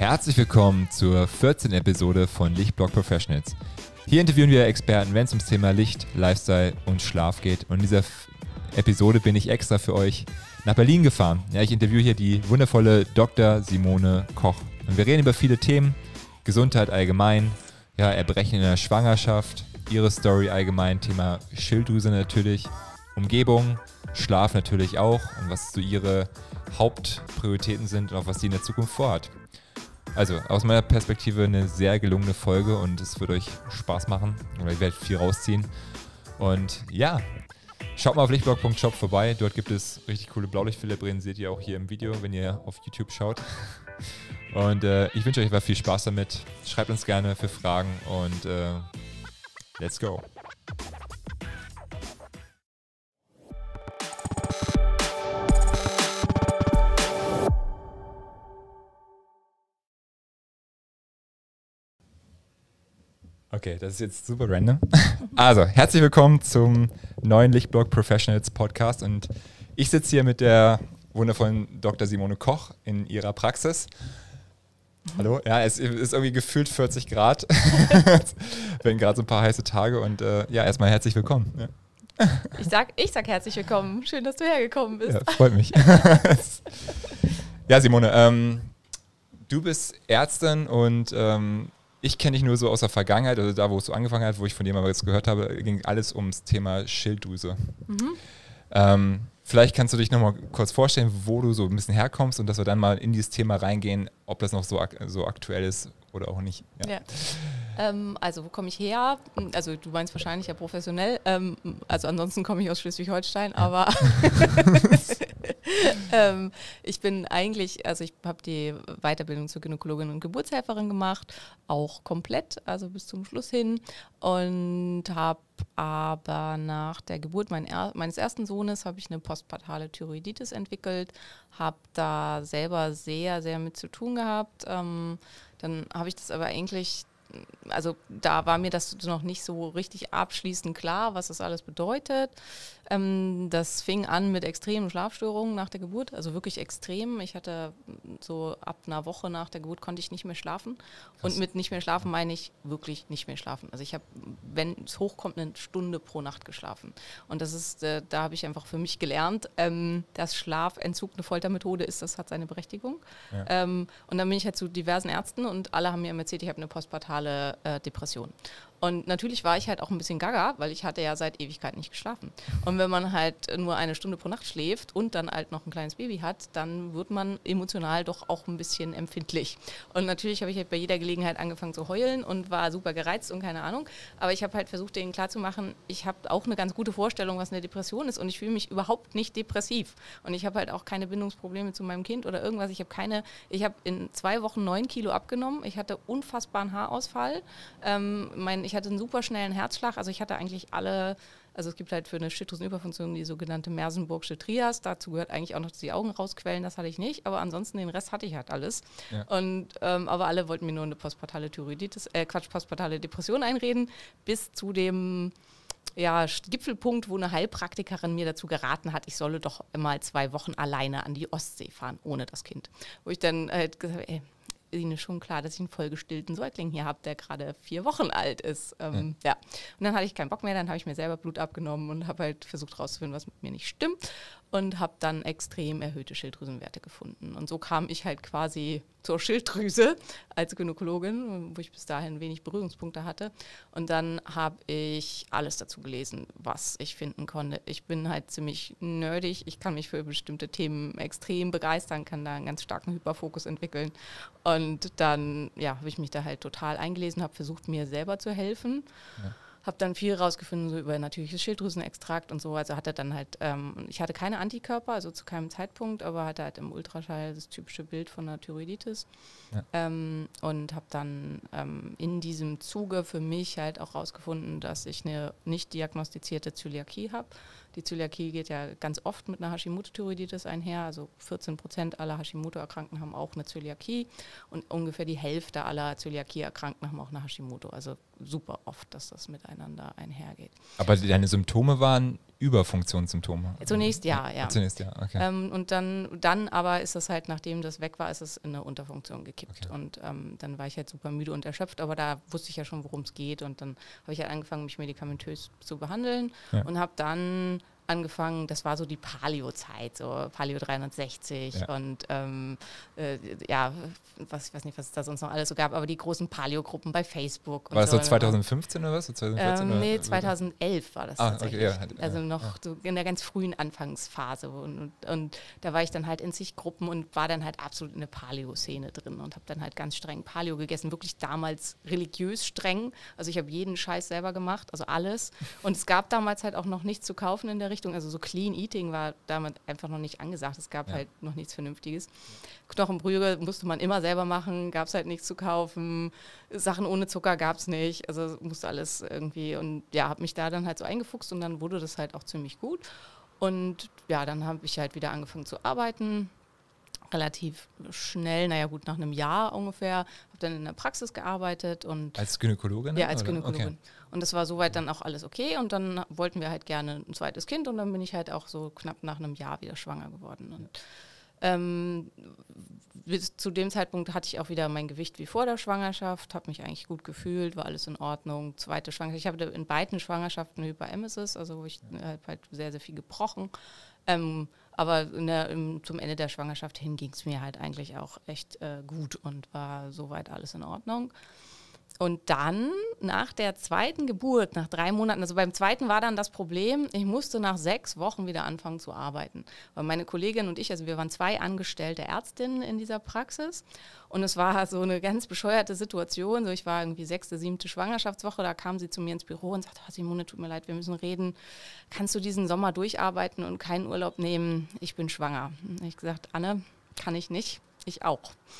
Herzlich willkommen zur 14. Episode von Lichtblock Professionals. Hier interviewen wir Experten, wenn es ums Thema Licht, Lifestyle und Schlaf geht. Und in dieser Episode bin ich extra für euch nach Berlin gefahren. Ja, ich interviewe hier die wundervolle Dr. Simone Koch. Und wir reden über viele Themen, Gesundheit allgemein, ja, Erbrechen in der Schwangerschaft, ihre Story allgemein, Thema Schilddrüse natürlich, Umgebung, Schlaf natürlich auch und was so ihre Hauptprioritäten sind und auch was sie in der Zukunft vorhat. Also aus meiner Perspektive eine sehr gelungene Folge und es wird euch Spaß machen oder ihr werdet viel rausziehen. Und ja, schaut mal auf lichtblock.shop vorbei, dort gibt es richtig coole Blaulichtfilterbrillen, seht ihr auch hier im Video, wenn ihr auf YouTube schaut. Und ich wünsche euch viel Spaß damit, schreibt uns gerne für Fragen und let's go. Okay, das ist jetzt super random. Also, herzlich willkommen zum neuen Lichtblock Professionals Podcast und ich sitze hier mit der wundervollen Dr. Simone Koch in ihrer Praxis. Hallo, ja, es ist irgendwie gefühlt 40 Grad. Werden gerade so ein paar heiße Tage und ja, erstmal herzlich willkommen. Ja. Ich sag herzlich willkommen. Schön, dass du hergekommen bist. Ja, freut mich. Ja, Simone, du bist Ärztin und ich kenne dich nur so aus der Vergangenheit, also da, wo es so angefangen hat, wo ich von dir mal jetzt gehört habe, ging alles ums Thema Schilddrüse. Vielleicht kannst du dich nochmal kurz vorstellen, wo du so ein bisschen herkommst und dass wir dann mal in dieses Thema reingehen, ob das noch so aktuell ist oder auch nicht. Ja. Also wo komme ich her? Also du meinst wahrscheinlich ja professionell. Also ansonsten komme ich aus Schleswig-Holstein, aber ich bin eigentlich, also ich habe die Weiterbildung zur Gynäkologin und Geburtshelferin gemacht, auch komplett, also bis zum Schluss hin und habe aber nach der Geburt meines ersten Sohnes habe ich eine postpartale Thyreoiditis entwickelt, habe da selber sehr, sehr mit zu tun gehabt. Dann habe ich das aber eigentlich, also da war mir das noch nicht so richtig abschließend klar, was das alles bedeutet. Das fing an mit extremen Schlafstörungen nach der Geburt, also wirklich extrem. Ich hatte so ab einer Woche nach der Geburt konnte ich nicht mehr schlafen. Krass. Und mit nicht mehr schlafen meine ich wirklich nicht mehr schlafen. Also ich habe, wenn es hochkommt, eine Stunde pro Nacht geschlafen. Und das ist, da habe ich einfach für mich gelernt, dass Schlafentzug eine Foltermethode ist, das hat seine Berechtigung. Ja. Und dann bin ich halt zu diversen Ärzten und alle haben mir erzählt, ich habe eine postpartale Depression. Und natürlich war ich halt auch ein bisschen gaga, weil ich hatte ja seit Ewigkeit nicht geschlafen. Und wenn man halt nur eine Stunde pro Nacht schläft und dann halt noch ein kleines Baby hat, dann wird man emotional doch auch ein bisschen empfindlich. Und natürlich habe ich halt bei jeder Gelegenheit angefangen zu heulen und war super gereizt und keine Ahnung. Aber ich habe halt versucht, denen klarzumachen, ich habe auch eine ganz gute Vorstellung, was eine Depression ist und ich fühle mich überhaupt nicht depressiv. Und ich habe halt auch keine Bindungsprobleme zu meinem Kind oder irgendwas. Ich habe in 2 Wochen 9 Kilo abgenommen. Ich hatte unfassbaren Haarausfall. Ich hatte einen super schnellen Herzschlag, also ich hatte eigentlich alle, also es gibt halt für eine Schilddrüsenüberfunktion die sogenannte Mersenburgsche Trias, dazu gehört eigentlich auch noch, dass die Augen rausquellen, das hatte ich nicht, aber ansonsten den Rest hatte ich halt alles. Ja. Und aber alle wollten mir nur eine postpartale postpartale Depression einreden, bis zu dem Gipfelpunkt, wo eine Heilpraktikerin mir dazu geraten hat, ich solle doch mal 2 Wochen alleine an die Ostsee fahren, ohne das Kind. Wo ich dann halt gesagt habe, Ihnen ist schon klar, dass ich einen vollgestillten Säugling hier habe, der gerade 4 Wochen alt ist. Ja. Und dann hatte ich keinen Bock mehr, dann habe ich mir selber Blut abgenommen und habe halt versucht rauszufinden, was mit mir nicht stimmt und habe dann extrem erhöhte Schilddrüsenwerte gefunden. Und so kam ich halt quasi zur Schilddrüse als Gynäkologin, wo ich bis dahin wenig Berührungspunkte hatte. Und dann habe ich alles dazu gelesen, was ich finden konnte. Ich bin halt ziemlich nerdig, ich kann mich für bestimmte Themen extrem begeistern, kann da einen ganz starken Hyperfokus entwickeln. Und dann habe ich mich da halt total eingelesen, habe versucht, mir selber zu helfen. Ja. Habe dann viel rausgefunden so über natürliches Schilddrüsenextrakt und so. Also hatte dann halt, ich hatte keine Antikörper, also zu keinem Zeitpunkt, aber hatte halt im Ultraschall das typische Bild von einer Thyreoiditis. Ja. Und habe dann in diesem Zuge für mich halt auch rausgefunden, dass ich eine nicht diagnostizierte Zöliakie habe. Die Zöliakie geht ja ganz oft mit einer Hashimoto-Thyreoiditis einher. Also 14% aller Hashimoto-Erkrankten haben auch eine Zöliakie und ungefähr die Hälfte aller Zöliakie-Erkrankten haben auch eine Hashimoto. Also super oft, dass das miteinander einhergeht. Aber deine Symptome waren Überfunktionssymptome? Zunächst ja. Zunächst ja, okay. Und dann aber ist das halt, nachdem das weg war, ist es in eine Unterfunktion gekippt. Okay. Und dann war ich halt super müde und erschöpft, aber da wusste ich ja schon, worum es geht. Und dann habe ich halt angefangen, mich medikamentös zu behandeln und habe dann angefangen, das war so die Paleo-Zeit, so Paleo 360 und ich weiß nicht, was es da sonst noch alles so gab, aber die großen Paleo-Gruppen bei Facebook. War das so 2015 oder was? 2014, nee, 2011 war das tatsächlich. Okay, also noch so in der ganz frühen Anfangsphase und da war ich dann halt in zig Gruppen und war dann halt absolut in der Paleo-Szene drin und habe dann halt ganz streng Paleo gegessen, wirklich damals religiös streng, also ich habe jeden Scheiß selber gemacht, also alles und es gab damals halt auch noch nichts zu kaufen in der Richtung, also so Clean Eating war damit einfach noch nicht angesagt, es gab halt noch nichts Vernünftiges. Knochenbrühe musste man immer selber machen, gab es halt nichts zu kaufen, Sachen ohne Zucker gab es nicht, also musste alles irgendwie und ja, habe mich da dann halt so eingefuchst und dann wurde das halt auch ziemlich gut und ja, dann habe ich halt wieder angefangen zu arbeiten, relativ schnell, nach einem Jahr ungefähr, habe dann in der Praxis gearbeitet und... Als Gynäkologin? Ja, als Gynäkologin. Okay. Und das war soweit dann auch alles okay und dann wollten wir halt gerne ein zweites Kind und dann bin ich halt auch so knapp nach einem Jahr wieder schwanger geworden und bis zu dem Zeitpunkt hatte ich auch wieder mein Gewicht wie vor der Schwangerschaft, habe mich eigentlich gut gefühlt, war alles in Ordnung. Zweite Schwangerschaft, ich habe in beiden Schwangerschaften Hyperemesis, also wo ich halt sehr, sehr viel gebrochen. Aber zum Ende der Schwangerschaft hin ging es mir halt eigentlich auch echt gut und war soweit alles in Ordnung. Und dann, nach der zweiten Geburt, nach 3 Monaten, also beim zweiten war dann das Problem, ich musste nach 6 Wochen wieder anfangen zu arbeiten. Weil meine Kollegin und ich, also wir waren 2 angestellte Ärztinnen in dieser Praxis. Und es war so eine ganz bescheuerte Situation. So, ich war irgendwie 6., 7. Schwangerschaftswoche, da kam sie zu mir ins Büro und sagte, Simone, tut mir leid, wir müssen reden. Kannst du diesen Sommer durcharbeiten und keinen Urlaub nehmen? Ich bin schwanger. Und ich gesagt, Anne, kann ich nicht. Ich auch.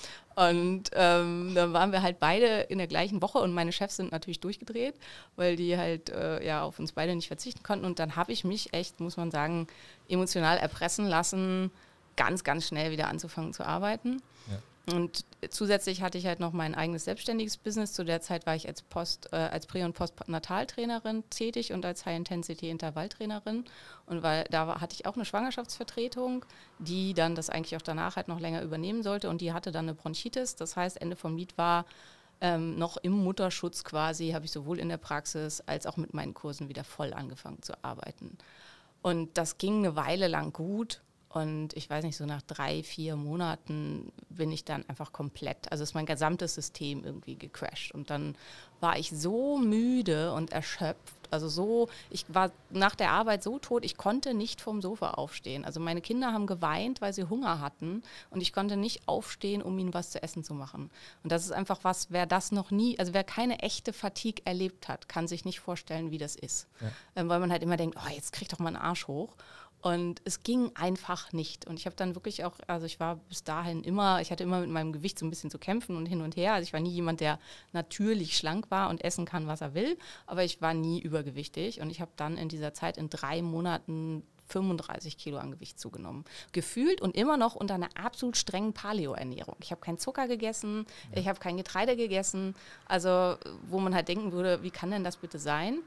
Und dann waren wir halt beide in der gleichen Woche und meine Chefs sind natürlich durchgedreht, weil die halt auf uns beide nicht verzichten konnten. Und dann habe ich mich echt, muss man sagen, emotional erpressen lassen, ganz, ganz schnell wieder anzufangen zu arbeiten. Ja. Und zusätzlich hatte ich halt noch mein eigenes selbstständiges Business. Zu der Zeit war ich als Prä- und Postnataltrainerin tätig und als High-Intensity-Intervalltrainerin. Und hatte ich auch eine Schwangerschaftsvertretung, die dann das eigentlich auch danach halt noch länger übernehmen sollte. Und die hatte dann eine Bronchitis. Das heißt, Ende vom Lied war noch im Mutterschutz quasi, habe ich sowohl in der Praxis als auch mit meinen Kursen wieder voll angefangen zu arbeiten. Und das ging eine Weile lang gut. Und ich weiß nicht, so nach 3, 4 Monaten bin ich dann einfach komplett, also ist mein gesamtes System irgendwie gecrashed. Und dann war ich so müde und erschöpft, ich war nach der Arbeit so tot, ich konnte nicht vom Sofa aufstehen. Also meine Kinder haben geweint, weil sie Hunger hatten und ich konnte nicht aufstehen, um ihnen was zu essen zu machen. Und das ist einfach was, wer keine echte Fatigue erlebt hat, kann sich nicht vorstellen, wie das ist. Ja. Weil man halt immer denkt, jetzt krieg doch mal einen Arsch hoch. Und es ging einfach nicht. Und ich habe dann wirklich auch, also ich war bis dahin ich hatte immer mit meinem Gewicht so ein bisschen zu kämpfen und hin und her. Also ich war nie jemand, der natürlich schlank war und essen kann, was er will. Aber ich war nie übergewichtig. Und ich habe dann in dieser Zeit in 3 Monaten 35 Kilo an Gewicht zugenommen. Gefühlt und immer noch unter einer absolut strengen Paleo-Ernährung. Ich habe keinen Zucker gegessen, ich habe kein Getreide gegessen. Also wo man halt denken würde, wie kann denn das bitte sein?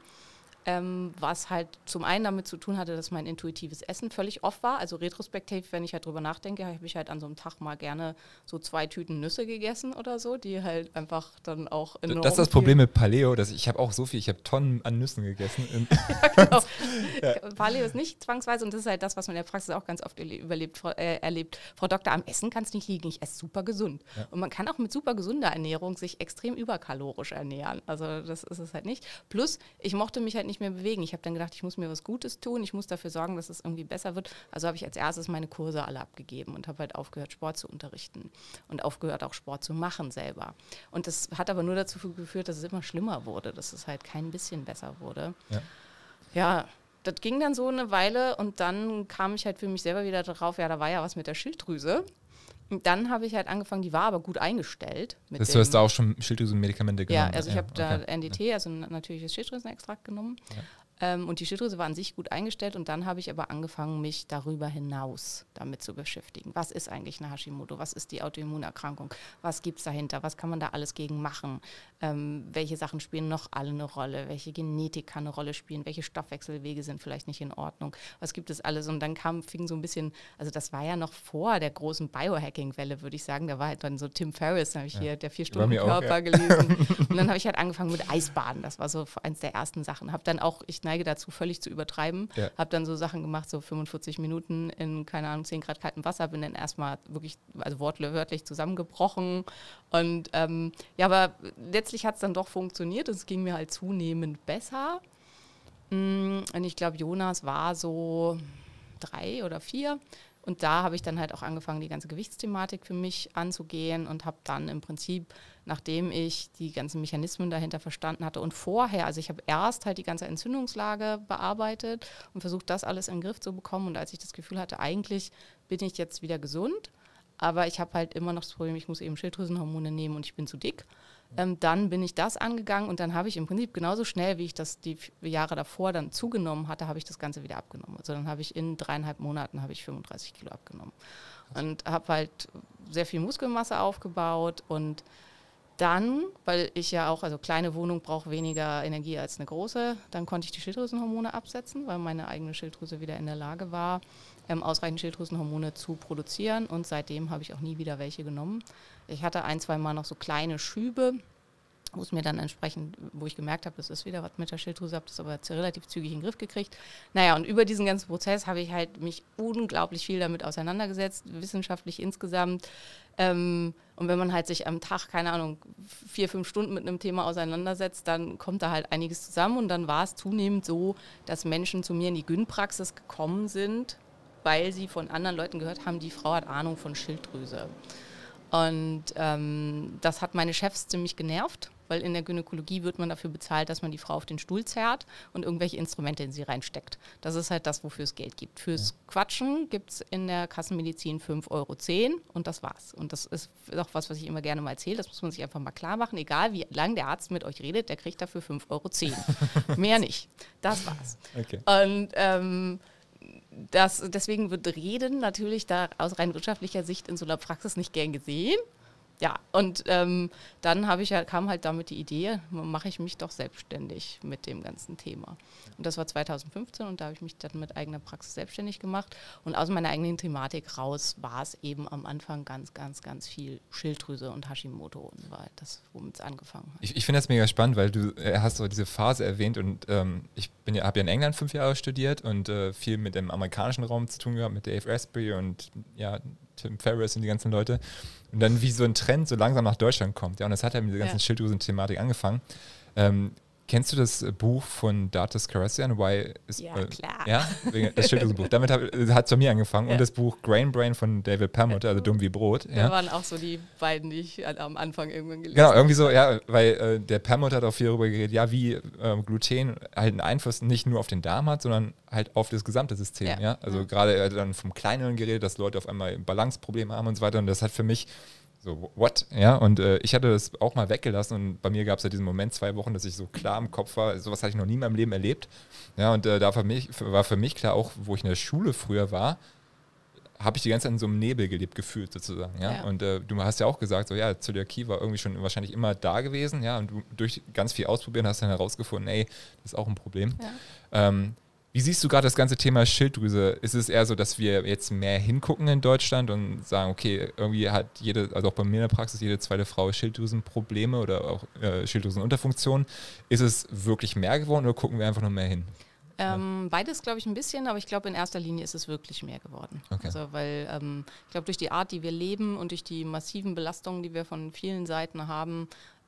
Was halt zum einen damit zu tun hatte, dass mein intuitives Essen völlig off war. Also retrospektiv, wenn ich halt drüber nachdenke, habe ich halt an so einem Tag mal gerne so 2 Tüten Nüsse gegessen oder so, die halt einfach dann auch enorm. Das ist das Problem mit Paleo, dass ich habe auch so viel, ich habe Tonnen an Nüssen gegessen. Ja, genau. Ja. Paleo ist nicht zwangsweise und das ist halt das, was man in der Praxis auch ganz oft erlebt. Frau Doktor, am Essen kann es nicht liegen, ich esse super gesund. Ja. Und man kann auch mit super gesunder Ernährung sich extrem überkalorisch ernähren. Also das ist es halt nicht. Plus, ich mochte mich halt nicht mehr bewegen. Ich habe dann gedacht, ich muss mir was Gutes tun, ich muss dafür sorgen, dass es irgendwie besser wird. Also habe ich als erstes meine Kurse alle abgegeben und habe halt aufgehört, Sport zu unterrichten und aufgehört, auch Sport zu machen selber. Und das hat aber nur dazu geführt, dass es immer schlimmer wurde, dass es halt kein bisschen besser wurde. Ja, das ging dann so eine Weile und dann kam ich halt für mich selber wieder darauf, da war ja was mit der Schilddrüse. Und dann habe ich halt angefangen, die war aber gut eingestellt. Du hast da auch schon Schilddrüsenmedikamente genommen? Ja, also ich habe da NDT, also natürliches Schilddrüsenextrakt genommen. Und die Schilddrüse war an sich gut eingestellt und dann habe ich aber angefangen, mich darüber hinaus damit zu beschäftigen. Was ist eigentlich eine Hashimoto? Was ist die Autoimmunerkrankung? Was gibt es dahinter? Was kann man da alles gegen machen? Welche Sachen spielen noch alle eine Rolle? Welche Genetik kann eine Rolle spielen? Welche Stoffwechselwege sind vielleicht nicht in Ordnung? Was gibt es alles? Und dann fing so ein bisschen, also das war ja noch vor der großen Biohacking-Welle, würde ich sagen. Da war halt dann so Tim Ferriss, da habe ich hier der 4-Stunden-Körper gelesen. Und dann habe ich halt angefangen mit Eisbaden. Das war so eins der ersten Sachen. Habe dann auch, ich neige dazu, völlig zu übertreiben. Ja. Habe dann so Sachen gemacht, so 45 Minuten in, keine Ahnung, 10 Grad kaltem Wasser, bin dann erstmal wirklich, also wortwörtlich zusammengebrochen. Und ja, aber letztlich hat es dann doch funktioniert. Es ging mir halt zunehmend besser. Und ich glaube, Jonas war so 3 oder 4. Und da habe ich dann halt auch angefangen, die ganze Gewichtsthematik für mich anzugehen und habe dann im Prinzip, nachdem ich die ganzen Mechanismen dahinter verstanden hatte und vorher, also ich habe erst halt die ganze Entzündungslage bearbeitet und versucht, das alles in den Griff zu bekommen. Und als ich das Gefühl hatte, eigentlich bin ich jetzt wieder gesund, aber ich habe halt immer noch das Problem, ich muss eben Schilddrüsenhormone nehmen und ich bin zu dick. Dann bin ich das angegangen und dann habe ich im Prinzip genauso schnell, wie ich das die Jahre davor dann zugenommen hatte, habe ich das Ganze wieder abgenommen. Also dann habe ich in 3,5 Monaten habe ich 35 Kilo abgenommen und habe halt sehr viel Muskelmasse aufgebaut und dann, weil ich ja auch, also kleine Wohnung braucht weniger Energie als eine große, dann konnte ich die Schilddrüsenhormone absetzen, weil meine eigene Schilddrüse wieder in der Lage war, ausreichend Schilddrüsenhormone zu produzieren und seitdem habe ich auch nie wieder welche genommen. Ich hatte 1-2 Mal noch so kleine Schübe, wo es mir dann entsprechend, wo ich gemerkt habe, das ist wieder was mit der Schilddrüse, habe das aber relativ zügig in den Griff gekriegt. Naja, und über diesen ganzen Prozess habe ich halt mich unglaublich viel damit auseinandergesetzt, wissenschaftlich insgesamt. Und wenn man halt sich am Tag, keine Ahnung, 4-5 Stunden mit einem Thema auseinandersetzt, dann kommt da halt einiges zusammen. Und dann war es zunehmend so, dass Menschen zu mir in die Gyn-Praxis gekommen sind, weil sie von anderen Leuten gehört haben, die Frau hat Ahnung von Schilddrüse. Und das hat meine Chefs ziemlich genervt, weil in der Gynäkologie wird man dafür bezahlt, dass man die Frau auf den Stuhl zerrt und irgendwelche Instrumente in sie reinsteckt. Das ist halt das, wofür es Geld gibt. Fürs Quatschen gibt es in der Kassenmedizin 5,10 € und das war's. Und das ist auch was ich immer gerne mal erzähle. Das muss man sich einfach mal klar machen. Egal wie lange der Arzt mit euch redet, der kriegt dafür 5,10 €. Mehr nicht. Das war's. Okay. Und deswegen wird Reden natürlich da aus rein wirtschaftlicher Sicht in so einer Praxis nicht gern gesehen. Ja, und dann kam halt damit die Idee, mache ich mich doch selbstständig mit dem ganzen Thema. Und das war 2015 und da habe ich mich dann mit eigener Praxis selbstständig gemacht. Und aus meiner eigenen Thematik raus war es eben am Anfang ganz, ganz, ganz viel Schilddrüse und Hashimoto und war das, womit es angefangen hat. Ich finde das mega spannend, weil du hast so diese Phase erwähnt und ich habe ja in England 5 Jahre studiert und viel mit dem amerikanischen Raum zu tun gehabt, mit Dave Asprey und ja, Tim Ferriss und die ganzen Leute. Und dann wie so ein Trend so langsam nach Deutschland kommt. Ja, und das hat ja mit dieser ganzen Schilddrüsen-Thematik angefangen. Kennst du das Buch von Dartis Karassian? Ja, klar. Ja, das Schilddrüsenbuch. Damit hat es bei mir angefangen. Ja. Und das Buch Grain Brain von David Perlmutter, also Dumm wie Brot. Da waren auch so die beiden, die ich am Anfang irgendwann gelesen habe. Genau, irgendwie so, ja, weil der Perlmutter hat auch viel darüber geredet, ja, wie Gluten halt einen Einfluss nicht nur auf den Darm hat, sondern halt auf das gesamte System. Ja. Also gerade dann vom Kleineren geredet, dass Leute auf einmal Balanceprobleme haben und so weiter. Und das hat für mich so, what? Ja, und ich hatte das auch mal weggelassen und bei mir gab es ja diesen Moment 2 Wochen, dass ich so klar im Kopf war, sowas hatte ich noch nie in meinem Leben erlebt. Ja, und da war für mich klar, auch wo ich in der Schule früher war, habe ich die ganze Zeit in so einem Nebel gelebt, gefühlt sozusagen. Ja? Und du hast ja auch gesagt, so ja, Zöliakie war irgendwie schon wahrscheinlich immer da gewesen, ja, und du durch ganz viel Ausprobieren hast dann herausgefunden, ey, das ist auch ein Problem. Ja. Wie siehst du gerade das ganze Thema Schilddrüse? Ist es eher so, dass wir jetzt mehr hingucken in Deutschland und sagen, okay, irgendwie hat also auch bei mir in der Praxis, jede 2. Frau Schilddrüsenprobleme oder auch Schilddrüsenunterfunktion. Ist es wirklich mehr geworden oder gucken wir einfach nur mehr hin? Beides, glaube ich, ein bisschen, aber ich glaube, in erster Linie ist es wirklich mehr geworden. Okay. Also, weil ich glaube, durch die Art, die wir leben und durch die massiven Belastungen, die wir von vielen Seiten haben,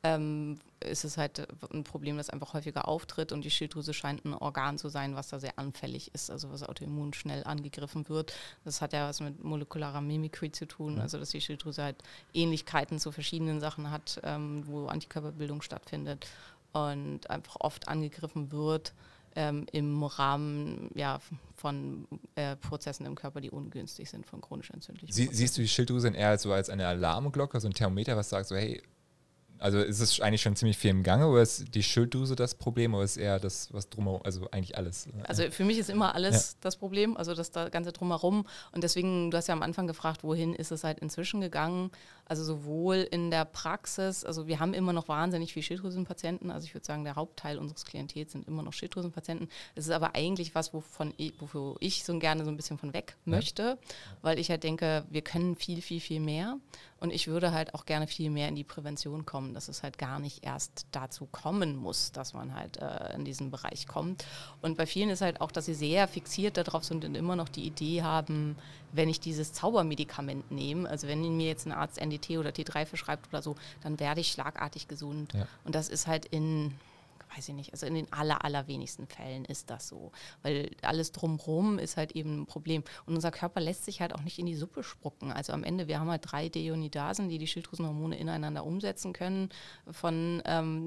ist es halt ein Problem, das einfach häufiger auftritt und die Schilddrüse scheint ein Organ zu sein, was da sehr anfällig ist, also was autoimmun schnell angegriffen wird. Das hat ja was mit molekularer Mimikry zu tun, also dass die Schilddrüse halt Ähnlichkeiten zu verschiedenen Sachen hat, wo Antikörperbildung stattfindet und einfach oft angegriffen wird im Rahmen von Prozessen im Körper, die ungünstig sind von chronisch entzündlichen Prozessen. Siehst du die Schilddrüse eher so als eine Alarmglocke, so ein Thermometer, was sagt so, hey, Also ist es eigentlich schon ziemlich viel im Gange oder ist die Schilddrüse das Problem oder ist eher das, was drumherum, also eigentlich alles? Also für mich ist immer alles das Problem, also das Ganze drumherum. Und deswegen, du hast ja am Anfang gefragt, wohin ist es halt inzwischen gegangen? Also sowohl in der Praxis, also wir haben immer noch wahnsinnig viele Schilddrüsenpatienten. Also ich würde sagen, der Hauptteil unseres Klientels sind immer noch Schilddrüsenpatienten. Das ist aber eigentlich was, wofür ich so gerne so ein bisschen von weg möchte, weil ich halt denke, wir können viel, viel, viel mehr. Und ich würde halt auch gerne viel mehr in die Prävention kommen, dass es halt gar nicht erst dazu kommen muss, dass man halt in diesen Bereich kommt. Und bei vielen ist halt auch, dass sie sehr fixiert darauf sind und immer noch die Idee haben, wenn ich dieses Zaubermedikament nehme, also wenn mir jetzt ein Arzt NDT oder T3 verschreibt oder so, dann werde ich schlagartig gesund. Ja. Und das ist halt weiß ich nicht, also in den allerwenigsten Fällen ist das so, weil alles drumherum ist halt eben ein Problem und unser Körper lässt sich halt auch nicht in die Suppe spucken. Also am Ende, wir haben halt 3 Deonidasen, die Schilddrüsenhormone ineinander umsetzen können, von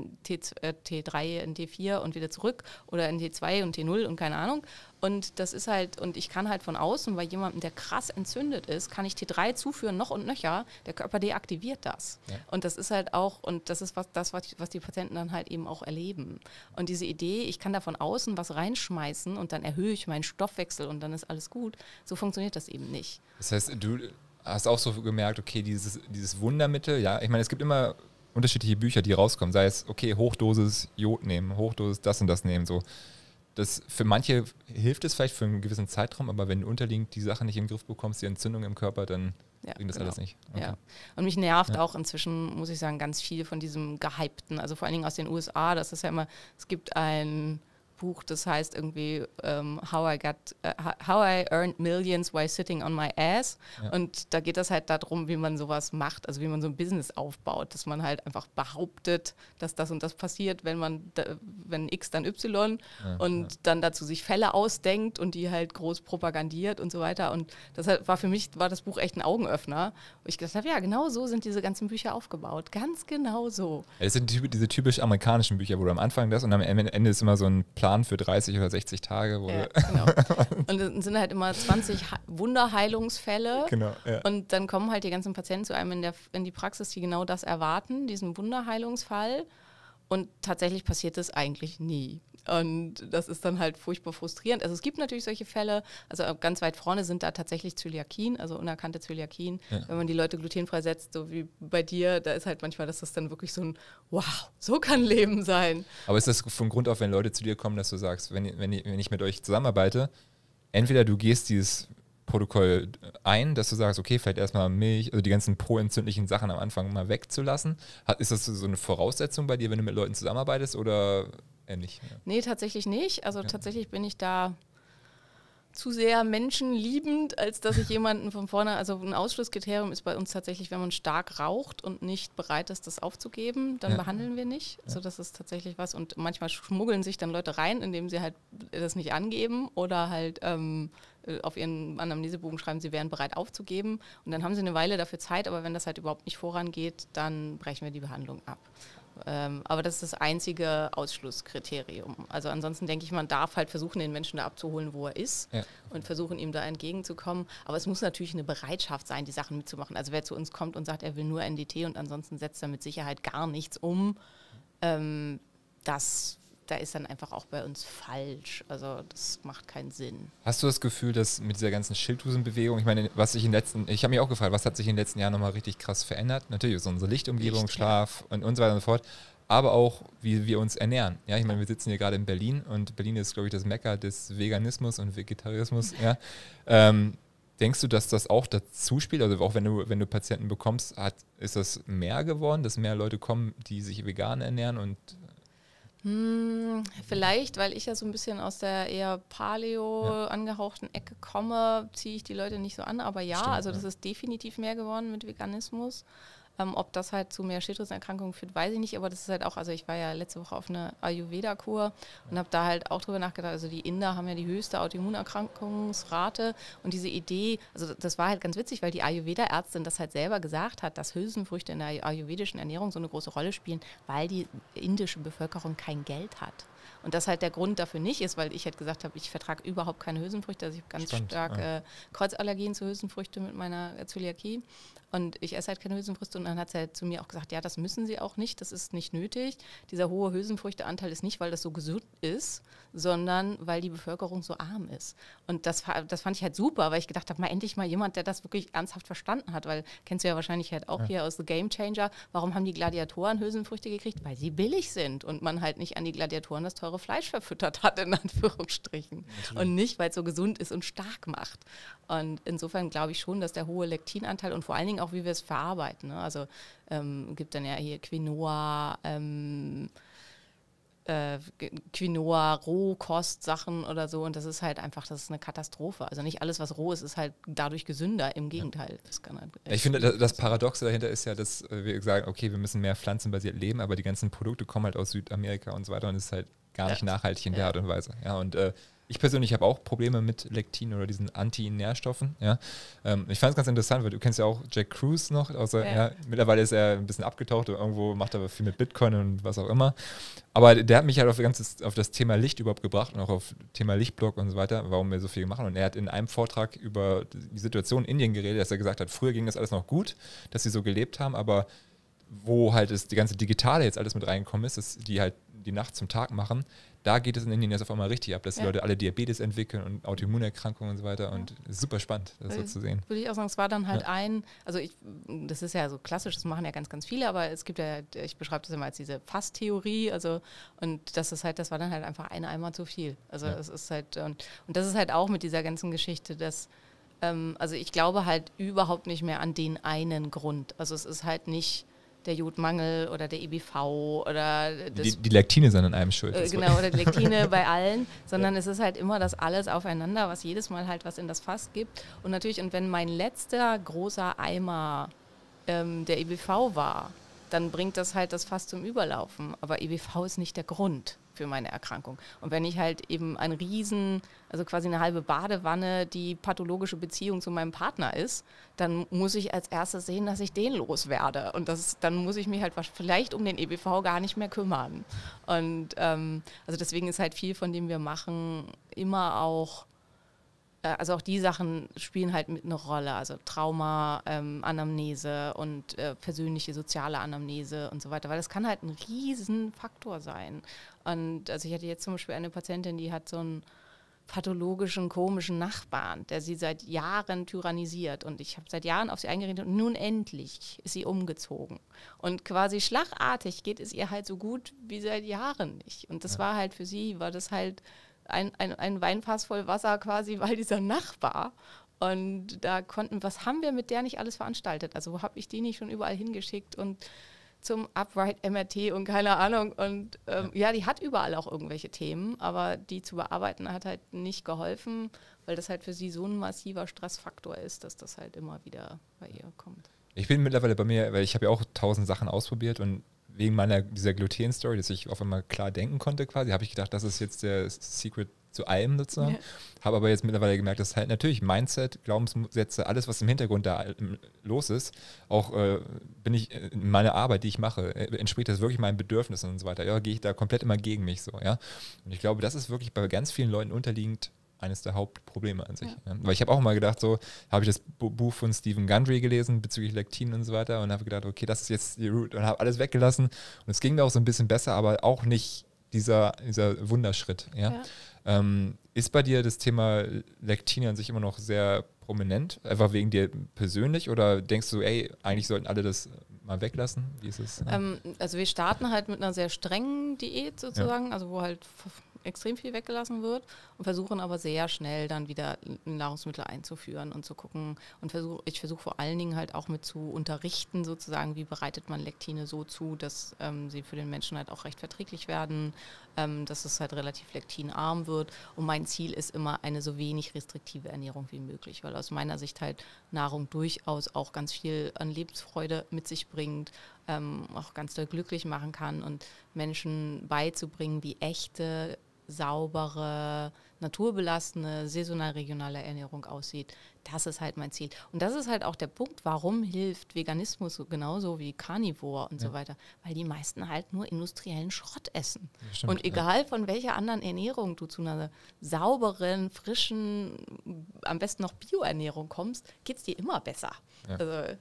T3 in T4 und wieder zurück oder in T2 und T0 und keine Ahnung. Und das ist halt, und ich kann halt von außen, bei jemandem, der krass entzündet ist, kann ich T3 zuführen, noch und nöcher, der Körper deaktiviert das. Ja. Und das ist halt auch, und das ist was die Patienten dann halt eben auch erleben. Und diese Idee, ich kann da von außen was reinschmeißen und dann erhöhe ich meinen Stoffwechsel und dann ist alles gut, so funktioniert das eben nicht. Das heißt, du hast auch so gemerkt, okay, dieses Wundermittel, ja, ich meine, es gibt immer unterschiedliche Bücher, die rauskommen, sei es, okay, Hochdosis Jod nehmen, Hochdosis das und das nehmen, so. Das für manche hilft es vielleicht für einen gewissen Zeitraum, aber wenn du unterliegend die Sache nicht im Griff bekommst, die Entzündung im Körper, dann bringt das alles nicht. Okay. Ja. Und mich nervt auch inzwischen, muss ich sagen, ganz viel von diesem Gehypten, also vor allen Dingen aus den USA, das ist ja immer, es gibt ein Buch, das heißt irgendwie How I Earned Millions While Sitting on My Ass. Ja. Und da geht es halt darum, wie man sowas macht, also wie man so ein Business aufbaut, dass man halt einfach behauptet, dass das und das passiert, wenn X dann Y dann dazu sich Fälle ausdenkt und die halt groß propagandiert und so weiter. Und das war für mich, das Buch echt ein Augenöffner. Wo ich gedacht habe, ja, genau so sind diese ganzen Bücher aufgebaut. Ganz genau so. Es sind diese typisch amerikanischen Bücher, wo du am Anfang das und am Ende ist immer so ein Plan für 30 oder 60 Tage. Genau. Und es sind halt immer 20 Wunderheilungsfälle. Genau, ja. Und dann kommen halt die ganzen Patienten zu einem in die Praxis, die genau das erwarten, diesen Wunderheilungsfall. Und tatsächlich passiert das eigentlich nie. Und das ist dann halt furchtbar frustrierend. Also es gibt natürlich solche Fälle, also ganz weit vorne sind da tatsächlich Zöliakien, also unerkannte Zöliakien. Ja. Wenn man die Leute glutenfrei setzt, so wie bei dir, da ist halt manchmal, dass das dann wirklich so ein wow, so kann Leben sein. Aber ist das von Grund auf, wenn Leute zu dir kommen, dass du sagst, wenn ich mit euch zusammenarbeite, entweder du gehst dieses Protokoll ein, dass du sagst, okay, vielleicht erstmal Milch, also die ganzen proentzündlichen Sachen am Anfang mal wegzulassen. Ist das so eine Voraussetzung bei dir, wenn du mit Leuten zusammenarbeitest oder ähnlich? Ja. Nee, tatsächlich nicht. Also tatsächlich bin ich da zu sehr menschenliebend, als dass ich jemanden von vorne, also ein Ausschlusskriterium ist bei uns tatsächlich, wenn man stark raucht und nicht bereit ist, das aufzugeben, dann behandeln wir nicht. Also das ist tatsächlich was und manchmal schmuggeln sich dann Leute rein, indem sie halt das nicht angeben oder halt auf ihren Anamnesebogen schreiben, sie wären bereit aufzugeben und dann haben sie eine Weile dafür Zeit, aber wenn das halt überhaupt nicht vorangeht, dann brechen wir die Behandlung ab. Aber das ist das einzige Ausschlusskriterium. Also ansonsten denke ich, man darf halt versuchen, den Menschen da abzuholen, wo er ist und versuchen, ihm da entgegenzukommen. Aber es muss natürlich eine Bereitschaft sein, die Sachen mitzumachen. Also wer zu uns kommt und sagt, er will nur NDT und ansonsten setzt er mit Sicherheit gar nichts um, da ist dann einfach auch bei uns falsch. Also das macht keinen Sinn. Hast du das Gefühl, dass mit dieser ganzen Schilddrüsenbewegung, ich meine, ich habe mich auch gefragt, was hat sich in den letzten Jahren nochmal richtig krass verändert? Natürlich ist unsere Lichtumgebung, Schlaf und so weiter und so fort, aber auch, wie wir uns ernähren. Ja, ich meine, wir sitzen hier gerade in Berlin und Berlin ist, glaube ich, das Mekka des Veganismus und Vegetarismus. Ja. Denkst du, dass das auch dazu spielt? Also auch wenn du Patienten bekommst, ist das mehr geworden, dass mehr Leute kommen, die sich vegan ernähren und vielleicht, weil ich ja so ein bisschen aus der eher Paleo angehauchten Ecke komme, ziehe ich die Leute nicht so an. Aber ja, stimmt, also das ist definitiv mehr geworden mit Veganismus. Ob das halt zu mehr Schilddrüsenerkrankungen führt, weiß ich nicht. Aber das ist halt auch, also ich war ja letzte Woche auf einer Ayurveda-Kur und habe da halt auch drüber nachgedacht. Also die Inder haben ja die höchste Autoimmunerkrankungsrate. Und diese Idee, also das war halt ganz witzig, weil die Ayurveda-Ärztin das halt selber gesagt hat, dass Hülsenfrüchte in der ayurvedischen Ernährung so eine große Rolle spielen, weil die indische Bevölkerung kein Geld hat. Und das halt der Grund dafür nicht ist, weil ich halt gesagt habe, ich vertrage überhaupt keine Hülsenfrüchte, also ich habe ganz stark Kreuzallergien zu Hülsenfrüchte mit meiner Zöliakie. Und ich esse halt keine Hülsenfrüchte. Und dann hat sie halt zu mir auch gesagt, ja, das müssen Sie auch nicht, das ist nicht nötig. Dieser hohe Hülsenfrüchteanteil ist nicht, weil das so gesund ist, sondern weil die Bevölkerung so arm ist. Und das fand ich halt super, weil ich gedacht habe, mal endlich mal jemand, der das wirklich ernsthaft verstanden hat. Weil, kennst du ja wahrscheinlich halt auch hier aus The Game Changer, warum haben die Gladiatoren Hülsenfrüchte gekriegt? Weil sie billig sind und man halt nicht an die Gladiatoren das teure Fleisch verfüttert hat, in Anführungsstrichen. Natürlich. Und nicht, weil es so gesund ist und stark macht. Und insofern glaube ich schon, dass der hohe Lektinanteil und vor allen Dingen auch, wie wir es verarbeiten. Ne? Also gibt dann ja hier Quinoa, Rohkostsachen oder so. Und das ist halt einfach, das ist eine Katastrophe. Also nicht alles, was roh ist, ist halt dadurch gesünder. Im Gegenteil. Das kann halt ich finde, das Paradoxe dahinter ist ja, dass wir sagen, okay, wir müssen mehr pflanzenbasiert leben, aber die ganzen Produkte kommen halt aus Südamerika und so weiter und es ist halt gar nicht nachhaltig in der Art und Weise. Ja, und ich persönlich habe auch Probleme mit Lektin oder diesen Anti-Nährstoffen. Ja. Ich fand es ganz interessant, weil du kennst ja auch Jack Kruse noch. Mittlerweile ist er ein bisschen abgetaucht und irgendwo macht er viel mit Bitcoin und was auch immer. Aber der hat mich halt auf das Thema Licht überhaupt gebracht und auch auf Thema Lichtblock und so weiter, warum wir so viel machen. Und er hat in einem Vortrag über die Situation in Indien geredet, dass er gesagt hat, früher ging das alles noch gut, dass sie so gelebt haben, aber wo halt die ganze Digitale jetzt alles mit reingekommen ist, dass die halt die Nacht zum Tag machen, da geht es in Indien jetzt auf einmal richtig ab, dass die Leute alle Diabetes entwickeln und Autoimmunerkrankungen und so weiter und es ist super spannend, das so zu sehen. Würde ich auch sagen, es war dann halt das ist ja so klassisch, das machen ja ganz, ganz viele, aber es gibt ja, ich beschreibe das immer als diese Fasstheorie, und das war dann halt einfach eine Eimer zu viel. Also es ist halt, und das ist halt auch mit dieser ganzen Geschichte, dass also ich glaube halt überhaupt nicht mehr an den einen Grund. Also es ist halt nicht der Jodmangel oder der EBV oder die Lektine sind an einem schuld. Genau, oder die Lektine bei allen, sondern es ist halt immer das alles aufeinander, was jedes Mal halt was in das Fass gibt. Und natürlich, und wenn mein letzter großer Eimer der EBV war, dann bringt das halt das Fass zum Überlaufen. Aber EBV ist nicht der Grund für meine Erkrankung. Und wenn ich halt eben also quasi eine halbe Badewanne die pathologische Beziehung zu meinem Partner ist, dann muss ich als erstes sehen, dass ich den loswerde. Und dann muss ich mich halt vielleicht um den EBV gar nicht mehr kümmern. Und also deswegen ist halt viel von dem wir machen immer auch, also auch die Sachen spielen halt mit eine Rolle, also Trauma, Anamnese und persönliche soziale Anamnese und so weiter, weil das kann halt ein Riesenfaktor sein. Und also ich hatte jetzt zum Beispiel eine Patientin, die hat so einen pathologischen, komischen Nachbarn, der sie seit Jahren tyrannisiert und ich habe seit Jahren auf sie eingeredet und nun endlich ist sie umgezogen. Und quasi schlagartig geht es ihr halt so gut wie seit Jahren nicht. Und das war halt für sie, war das halt ein Weinfass voll Wasser quasi, weil dieser Nachbar. Und da was haben wir mit der nicht alles veranstaltet? Also wo habe ich die nicht schon überall hingeschickt und zum Upright MRT und keine Ahnung. Und die hat überall auch irgendwelche Themen, aber die zu bearbeiten hat halt nicht geholfen, weil das halt für sie so ein massiver Stressfaktor ist, dass das halt immer wieder bei ihr kommt. Ich bin mittlerweile bei mir, weil ich habe ja auch 1000 Sachen ausprobiert und wegen dieser Gluten-Story, dass ich auf einmal klar denken konnte quasi, habe ich gedacht, das ist jetzt der Secret zu allem sozusagen. Ja. Habe aber jetzt mittlerweile gemerkt, dass halt natürlich Mindset, Glaubenssätze, alles, was im Hintergrund da los ist, auch bin ich in meiner Arbeit, die ich mache, entspricht das wirklich meinen Bedürfnissen und so weiter. Ja, gehe ich da komplett immer gegen mich so, ja. Und ich glaube, das ist wirklich bei ganz vielen Leuten unterliegend eines der Hauptprobleme an sich. Ja. Ja. Weil ich habe auch mal gedacht, so habe ich das Buch von Stephen Gundry gelesen bezüglich Lektin und so weiter und habe gedacht, okay, das ist jetzt die Route und habe alles weggelassen und es ging mir auch so ein bisschen besser, aber auch nicht dieser Wunderschritt. Ja. Ist bei dir das Thema Lektin an sich immer noch sehr prominent, einfach wegen dir persönlich oder denkst du, eigentlich sollten alle das mal weglassen? Wie ist es? Also wir starten halt mit einer sehr strengen Diät sozusagen, also wo halt extrem viel weggelassen wird und versuchen aber sehr schnell dann wieder Nahrungsmittel einzuführen und zu gucken und ich versuche vor allen Dingen halt auch mit zu unterrichten sozusagen, wie bereitet man Lektine so zu, dass sie für den Menschen halt auch recht verträglich werden, dass es halt relativ lektinarm wird und mein Ziel ist immer eine so wenig restriktive Ernährung wie möglich, weil aus meiner Sicht halt Nahrung durchaus auch ganz viel an Lebensfreude mit sich bringt, auch ganz doll glücklich machen kann und Menschen beizubringen, wie echte saubere, naturbelassene, saisonal regionale Ernährung aussieht. Das ist halt mein Ziel. Und das ist halt auch der Punkt, warum hilft Veganismus genauso wie Carnivore und so weiter. Weil die meisten halt nur industriellen Schrott essen. Stimmt, und egal von welcher anderen Ernährung du zu einer sauberen, frischen, am besten noch Bioernährung kommst, geht es dir immer besser. Ja. Also,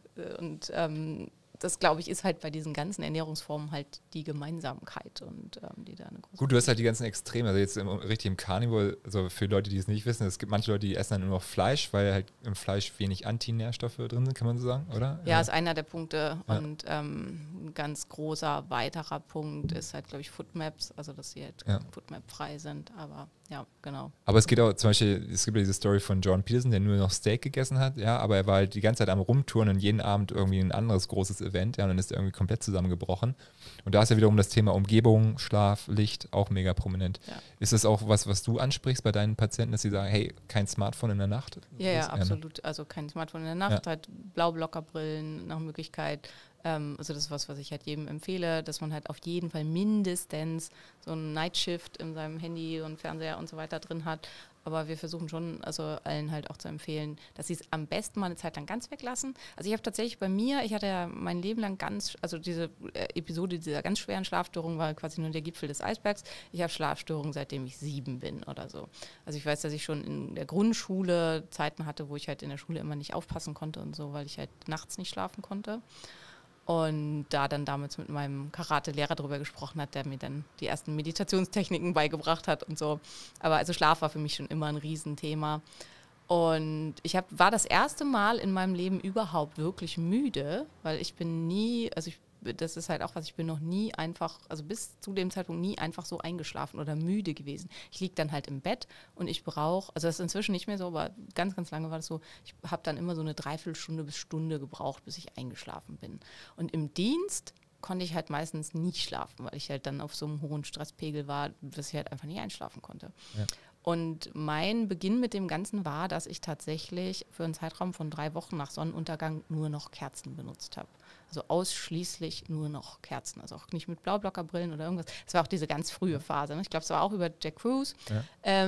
das, glaube ich, ist halt bei diesen ganzen Ernährungsformen halt die Gemeinsamkeit und die da eine große. Gut, du hast halt die ganzen Extreme, also jetzt richtig im Carnivore, also für Leute, die es nicht wissen, es gibt manche Leute, die essen dann nur noch Fleisch, weil halt im Fleisch wenig Antinährstoffe drin sind, kann man so sagen, oder? Ja, ist einer der Punkte und ein ganz großer weiterer Punkt ist halt, glaube ich, Foodmaps, also dass sie halt Foodmap-frei sind, aber ja, genau. Aber es geht auch, zum Beispiel, es gibt ja diese Story von Jordan Peterson, der nur noch Steak gegessen hat, ja, aber er war halt die ganze Zeit am Rumtouren und jeden Abend irgendwie ein anderes großes Event, ja, und dann ist er irgendwie komplett zusammengebrochen. Und da ist ja wiederum das Thema Umgebung, Schlaf, Licht auch mega prominent. Ja. Ist das auch was du ansprichst bei deinen Patienten, dass sie sagen, hey, kein Smartphone in der Nacht? Ja, absolut. Also kein Smartphone in der Nacht, halt Blaublockerbrillen nach Möglichkeit. Also das ist was ich halt jedem empfehle, dass man halt auf jeden Fall mindestens so einen Nightshift in seinem Handy und Fernseher und so weiter drin hat. Aber wir versuchen schon, also allen halt auch zu empfehlen, dass sie es am besten mal eine Zeit lang ganz weglassen. Also ich habe tatsächlich bei mir, ich hatte ja mein Leben lang also diese Episode dieser ganz schweren Schlafstörung war quasi nur der Gipfel des Eisbergs. Ich habe Schlafstörungen, seitdem ich 7 bin oder so. Also ich weiß, dass ich schon in der Grundschule Zeiten hatte, wo ich halt in der Schule immer nicht aufpassen konnte und so, weil ich halt nachts nicht schlafen konnte. Und da dann damals mit meinem Karate-Lehrer drüber gesprochen hat, der mir dann die ersten Meditationstechniken beigebracht hat und so. Aber also Schlaf war für mich schon immer ein Riesenthema. Und war das erste Mal in meinem Leben überhaupt wirklich müde, weil ich bin nie, das ist halt auch was, ich bin noch nie einfach, also bis zu dem Zeitpunkt nie einfach so eingeschlafen oder müde gewesen. Ich liege dann halt im Bett und ich brauche, also das ist inzwischen nicht mehr so, aber ganz, ganz lange war das so, ich habe dann immer so eine Dreiviertelstunde bis Stunde gebraucht, bis ich eingeschlafen bin. Und im Dienst konnte ich halt meistens nicht schlafen, weil ich halt dann auf so einem hohen Stresspegel war, dass ich halt einfach nicht einschlafen konnte. Ja. Und mein Beginn mit dem Ganzen war, dass ich tatsächlich für einen Zeitraum von 3 Wochen nach Sonnenuntergang nur noch Kerzen benutzt habe. Also ausschließlich nur noch Kerzen, also auch nicht mit Blaublockerbrillen oder irgendwas. Das war auch diese ganz frühe Phase. Ne? Ich glaube, es war auch über Jack Kruse. Ja.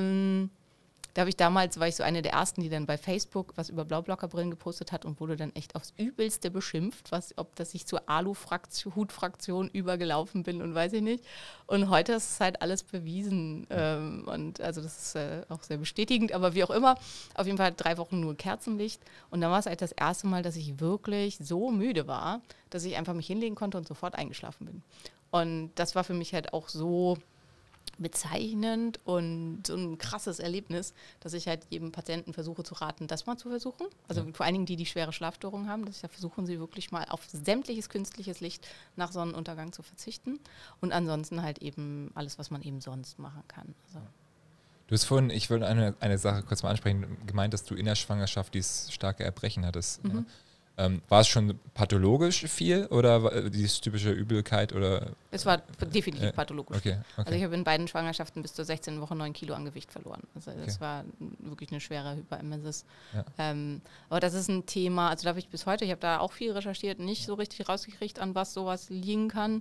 Da war ich so eine der ersten, die dann bei Facebook was über Blaublockerbrillen gepostet hat und wurde dann echt aufs Übelste beschimpft, ob das ich zur Alu-Hut-Fraktion übergelaufen bin und weiß ich nicht. Und heute ist es halt alles bewiesen und also das ist auch sehr bestätigend, aber wie auch immer, auf jeden Fall 3 Wochen nur Kerzenlicht und dann war es halt das erste Mal, dass ich wirklich so müde war, dass ich einfach mich hinlegen konnte und sofort eingeschlafen bin. Und das war für mich halt auch so bezeichnend und so ein krasses Erlebnis, dass ich halt jedem Patienten versuche zu raten, das mal zu versuchen. Also vor allen Dingen die schwere Schlafstörungen haben, dass versuchen sie wirklich mal auf sämtliches künstliches Licht nach Sonnenuntergang zu verzichten und ansonsten halt eben alles, was man eben sonst machen kann. Also. Du hast vorhin, ich würde eine Sache kurz mal ansprechen, gemeint, dass du in der Schwangerschaft dieses starke Erbrechen hattest. Mhm. Ne? War es schon pathologisch viel oder war dieses typische Übelkeit? Oder? Es war definitiv pathologisch. Okay. Also ich habe in beiden Schwangerschaften bis zur 16. Woche 9 Kilo an Gewicht verloren. Also das war wirklich eine schwere Hyperemesis. Ja. Aber das ist ein Thema, also da habe ich bis heute, ich habe da auch viel recherchiert, nicht so richtig rausgekriegt, an was sowas liegen kann.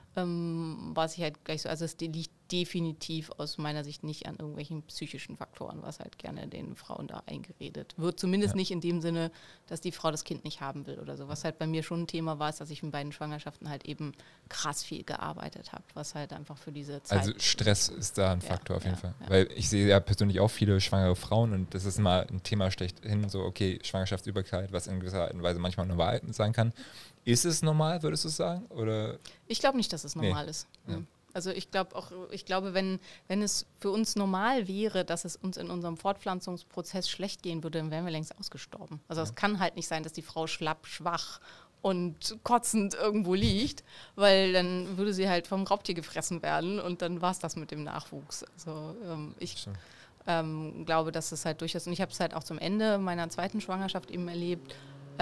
Was ich halt gleich so, also es liegt definitiv aus meiner Sicht nicht an irgendwelchen psychischen Faktoren, was halt gerne den Frauen da eingeredet wird. Zumindest nicht in dem Sinne, dass die Frau das Kind nicht haben will oder so. Was halt bei mir schon ein Thema war, ist, dass ich in beiden Schwangerschaften halt eben krass viel gearbeitet habe, was halt einfach für diese Zeit... Also Stress ist da ein Faktor auf jeden Fall. Ja. Weil ich sehe ja persönlich auch viele schwangere Frauen und das ist immer ein Thema schlechthin, so okay, Schwangerschaftsübelkeit, was in gewisser Art und Weise manchmal normal sein kann. Ist es normal, würdest du sagen? Oder? Ich glaube nicht, dass es normal ist. Ja. Also ich glaube, wenn es für uns normal wäre, dass es uns in unserem Fortpflanzungsprozess schlecht gehen würde, dann wären wir längst ausgestorben. Also es kann halt nicht sein, dass die Frau schlapp, schwach und kotzend irgendwo liegt, weil dann würde sie halt vom Raubtier gefressen werden und dann war es das mit dem Nachwuchs. Also ich glaube, dass es halt durchaus, und ich habe es halt auch zum Ende meiner 2. Schwangerschaft eben erlebt,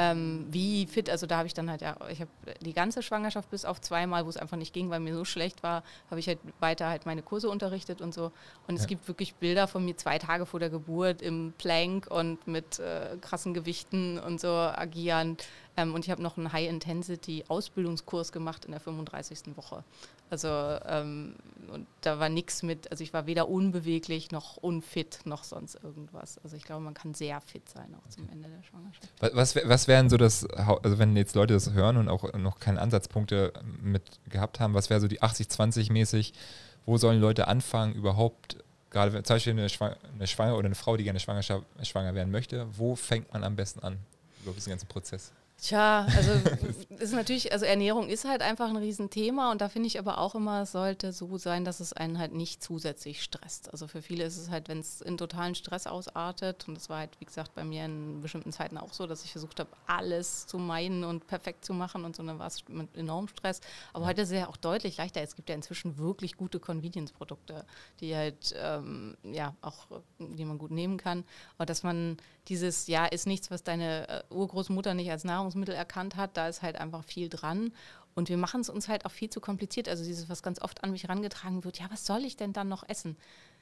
wie fit, also da habe ich dann halt, ich habe die ganze Schwangerschaft bis auf 2 Mal, wo es einfach nicht ging, weil mir so schlecht war, habe ich halt weiter halt meine Kurse unterrichtet und so. Und es gibt wirklich Bilder von mir 2 Tage vor der Geburt im Plank und mit krassen Gewichten und so agierend. Und ich habe noch einen High-Intensity-Ausbildungskurs gemacht in der 35. Woche. Also und da war nichts mit, also ich war weder unbeweglich noch unfit noch sonst irgendwas. Also ich glaube, man kann sehr fit sein auch zum Ende der Schwangerschaft. Was wären so also wenn jetzt Leute das hören und auch noch keine Ansatzpunkte mit gehabt haben, was wäre so die 80-20 mäßig, wo sollen Leute anfangen überhaupt, gerade zum Beispiel eine Schwangere oder eine Frau, die gerne schwanger werden möchte, wo fängt man am besten an über diesen ganzen Prozess? Tja, also ist natürlich, also Ernährung ist halt einfach ein Riesenthema und da finde ich aber auch immer, es sollte so sein, dass es einen halt nicht zusätzlich stresst. Also für viele ist es halt, wenn es in totalen Stress ausartet, und das war halt, wie gesagt, bei mir in bestimmten Zeiten auch so, dass ich versucht habe, alles zu meiden und perfekt zu machen und so, dann war es mit enormem Stress. Aber heute ist es ja auch deutlich leichter. Es gibt ja inzwischen wirklich gute Convenience-Produkte, die halt, auch, die man gut nehmen kann. Aber dass man dieses, ist nichts, was deine Urgroßmutter nicht als Nahrungsmittel erkannt hat, da ist halt einfach viel dran. Und wir machen es uns halt auch viel zu kompliziert. Also dieses, was ganz oft an mich herangetragen wird, was soll ich denn dann noch essen?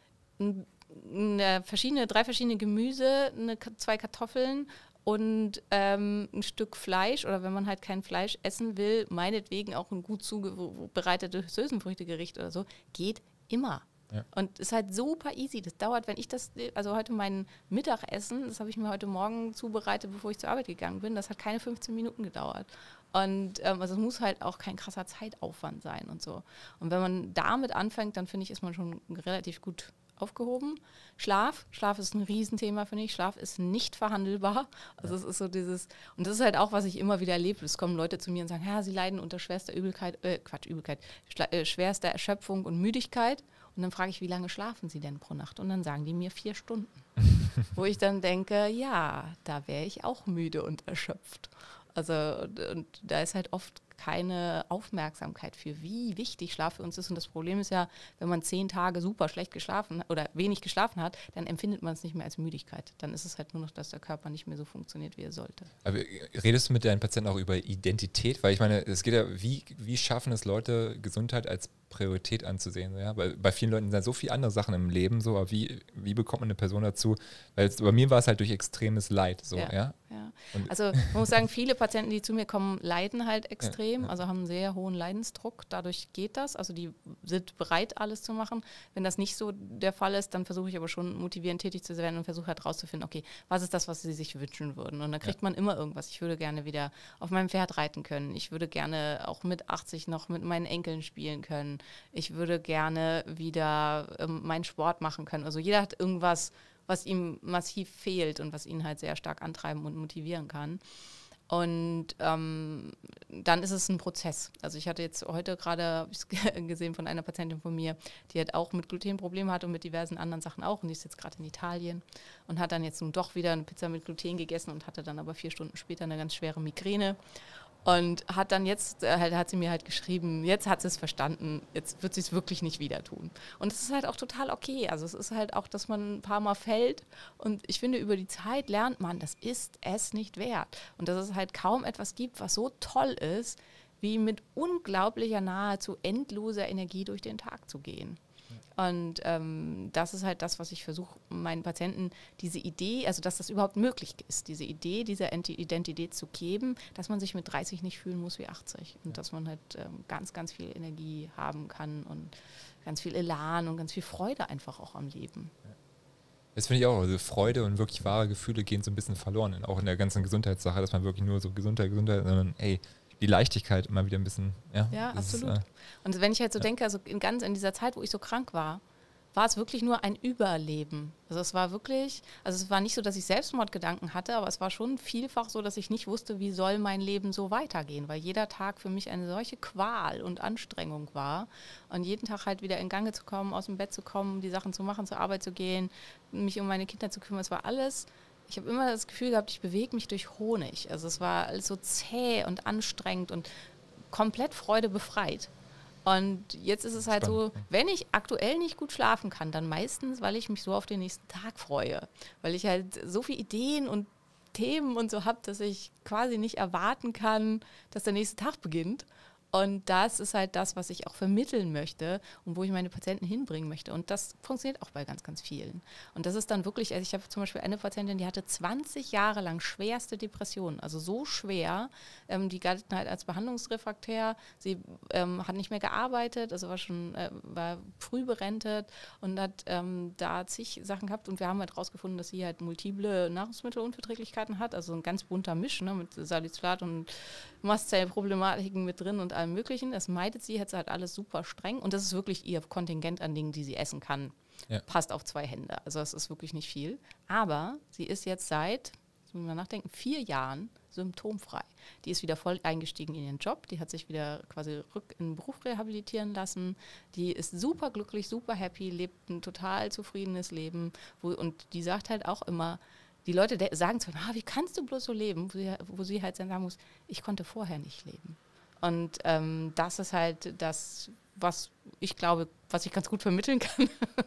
Drei verschiedene Gemüse, 2 Kartoffeln und ein Stück Fleisch, oder wenn man halt kein Fleisch essen will, meinetwegen auch ein gut zubereitetes Hülsenfrüchtegericht oder so, geht immer. Ja. Und ist halt super easy. Das dauert, also heute mein Mittagessen, das habe ich mir heute Morgen zubereitet, bevor ich zur Arbeit gegangen bin, das hat keine 15 Minuten gedauert. Und also es muss halt auch kein krasser Zeitaufwand sein und so. Und wenn man damit anfängt, dann finde ich, ist man schon relativ gut aufgehoben. Schlaf ist ein Riesenthema, finde ich. Schlaf ist nicht verhandelbar. Also es ist so dieses, und das ist halt auch, was ich immer wieder erlebe. Es kommen Leute zu mir und sagen, sie leiden unter schwerster schwerster Erschöpfung und Müdigkeit. Und dann frage ich, wie lange schlafen Sie denn pro Nacht? Und dann sagen die mir 4 Stunden. Wo ich dann denke, da wäre ich auch müde und erschöpft. Also und da ist halt oft keine Aufmerksamkeit für, wie wichtig Schlaf für uns ist. Und das Problem ist ja, wenn man 10 Tage super schlecht geschlafen oder wenig geschlafen hat, dann empfindet man es nicht mehr als Müdigkeit. Dann ist es halt nur noch, dass der Körper nicht mehr so funktioniert, wie er sollte. Aber redest du mit deinen Patienten auch über Identität? Weil ich meine, es geht ja, wie schaffen es Leute, Gesundheit als Priorität anzusehen? Ja? Bei vielen Leuten sind so viele andere Sachen im Leben, so, aber wie bekommt man eine Person dazu? Weil bei mir war es halt durch extremes Leid. So, ja. Also man muss sagen, viele Patienten, die zu mir kommen, leiden halt extrem, also haben einen sehr hohen Leidensdruck. Dadurch geht das. Also die sind bereit, alles zu machen. Wenn das nicht so der Fall ist, dann versuche ich aber schon motivierend tätig zu werden und versuche halt rauszufinden, okay, was ist das, was sie sich wünschen würden? Und dann kriegt man immer irgendwas. Ich würde gerne wieder auf meinem Pferd reiten können. Ich würde gerne auch mit 80 noch mit meinen Enkeln spielen können. Ich würde gerne wieder meinen Sport machen können. Also jeder hat irgendwas, was ihm massiv fehlt und was ihn halt sehr stark antreiben und motivieren kann. Und dann ist es ein Prozess. Also ich hatte jetzt heute gerade, habe ich es gesehen von einer Patientin von mir, die halt auch mit Glutenprobleme hat und mit diversen anderen Sachen auch. Und die ist jetzt gerade in Italien und hat dann jetzt nun doch wieder eine Pizza mit Gluten gegessen und hatte dann aber 4 Stunden später eine ganz schwere Migräne. Und hat dann jetzt, hat sie mir halt geschrieben, jetzt hat sie es verstanden, jetzt wird sie es wirklich nicht wieder tun. Und es ist halt auch total okay. Also es ist halt auch, dass man ein paar Mal fällt. Und ich finde, über die Zeit lernt man, das ist es nicht wert. Und dass es halt kaum etwas gibt, was so toll ist, wie mit unglaublicher, nahezu endloser Energie durch den Tag zu gehen. Und das ist halt das, was ich versuche, meinen Patienten diese Idee, also dass das überhaupt möglich ist, diese Idee dieser Identität zu geben, dass man sich mit 30 nicht fühlen muss wie 80 und dass man halt ganz, ganz viel Energie haben kann und ganz viel Elan und ganz viel Freude einfach auch am Leben. Das finde ich auch, also Freude und wirklich wahre Gefühle gehen so ein bisschen verloren, auch in der ganzen Gesundheitssache, dass man wirklich nur so Gesundheit, sondern die Leichtigkeit immer wieder ein bisschen, Ja, absolut. Und wenn ich halt so denke, also in dieser Zeit, wo ich so krank war es wirklich nur ein Überleben. Also es war nicht so, dass ich Selbstmordgedanken hatte, aber es war schon vielfach so, dass ich nicht wusste, wie soll mein Leben so weitergehen, weil jeder Tag für mich eine solche Qual und Anstrengung war und jeden Tag halt wieder in Gange zu kommen, aus dem Bett zu kommen, die Sachen zu machen, zur Arbeit zu gehen, mich um meine Kinder zu kümmern, es war alles. Ich habe immer das Gefühl gehabt, ich bewege mich durch Honig. Also es war alles so zäh und anstrengend und komplett freudebefreit. Und jetzt ist es halt so, wenn ich aktuell nicht gut schlafen kann, dann meistens, weil ich mich so auf den nächsten Tag freue. Weil ich halt so viele Ideen und Themen und so habe, dass ich quasi nicht erwarten kann, dass der nächste Tag beginnt. Und das ist halt das, was ich auch vermitteln möchte und wo ich meine Patienten hinbringen möchte. Und das funktioniert auch bei ganz, ganz vielen. Und das ist dann wirklich, also ich habe zum Beispiel eine Patientin, die hatte 20 Jahre lang schwerste Depressionen, also so schwer, die galten halt als behandlungsrefraktär. Sie hat nicht mehr gearbeitet, also war früh berentet und hat da zig Sachen gehabt. Und wir haben halt rausgefunden, dass sie halt multiple Nahrungsmittelunverträglichkeiten hat, also ein ganz bunter Misch, ne, mit Salicylat und Mastzellproblematiken mit drin und allem Möglichen. Das meidet sie jetzt halt alles super streng und das ist wirklich ihr Kontingent an Dingen, die sie essen kann. Ja. Passt auf 2 Hände. Also das ist wirklich nicht viel. Aber sie ist jetzt seit, jetzt muss ich mal nachdenken, 4 Jahren symptomfrei. Die ist wieder voll eingestiegen in ihren Job. Die hat sich wieder quasi in den Beruf rehabilitieren lassen. Die ist super glücklich, super happy, lebt ein total zufriedenes Leben. Und die sagt halt auch immer, die Leute sagen zwar, wie kannst du bloß so leben, wo sie halt dann sagen muss, ich konnte vorher nicht leben. Und das ist halt das, was ich glaube, was ich ganz gut vermitteln kann.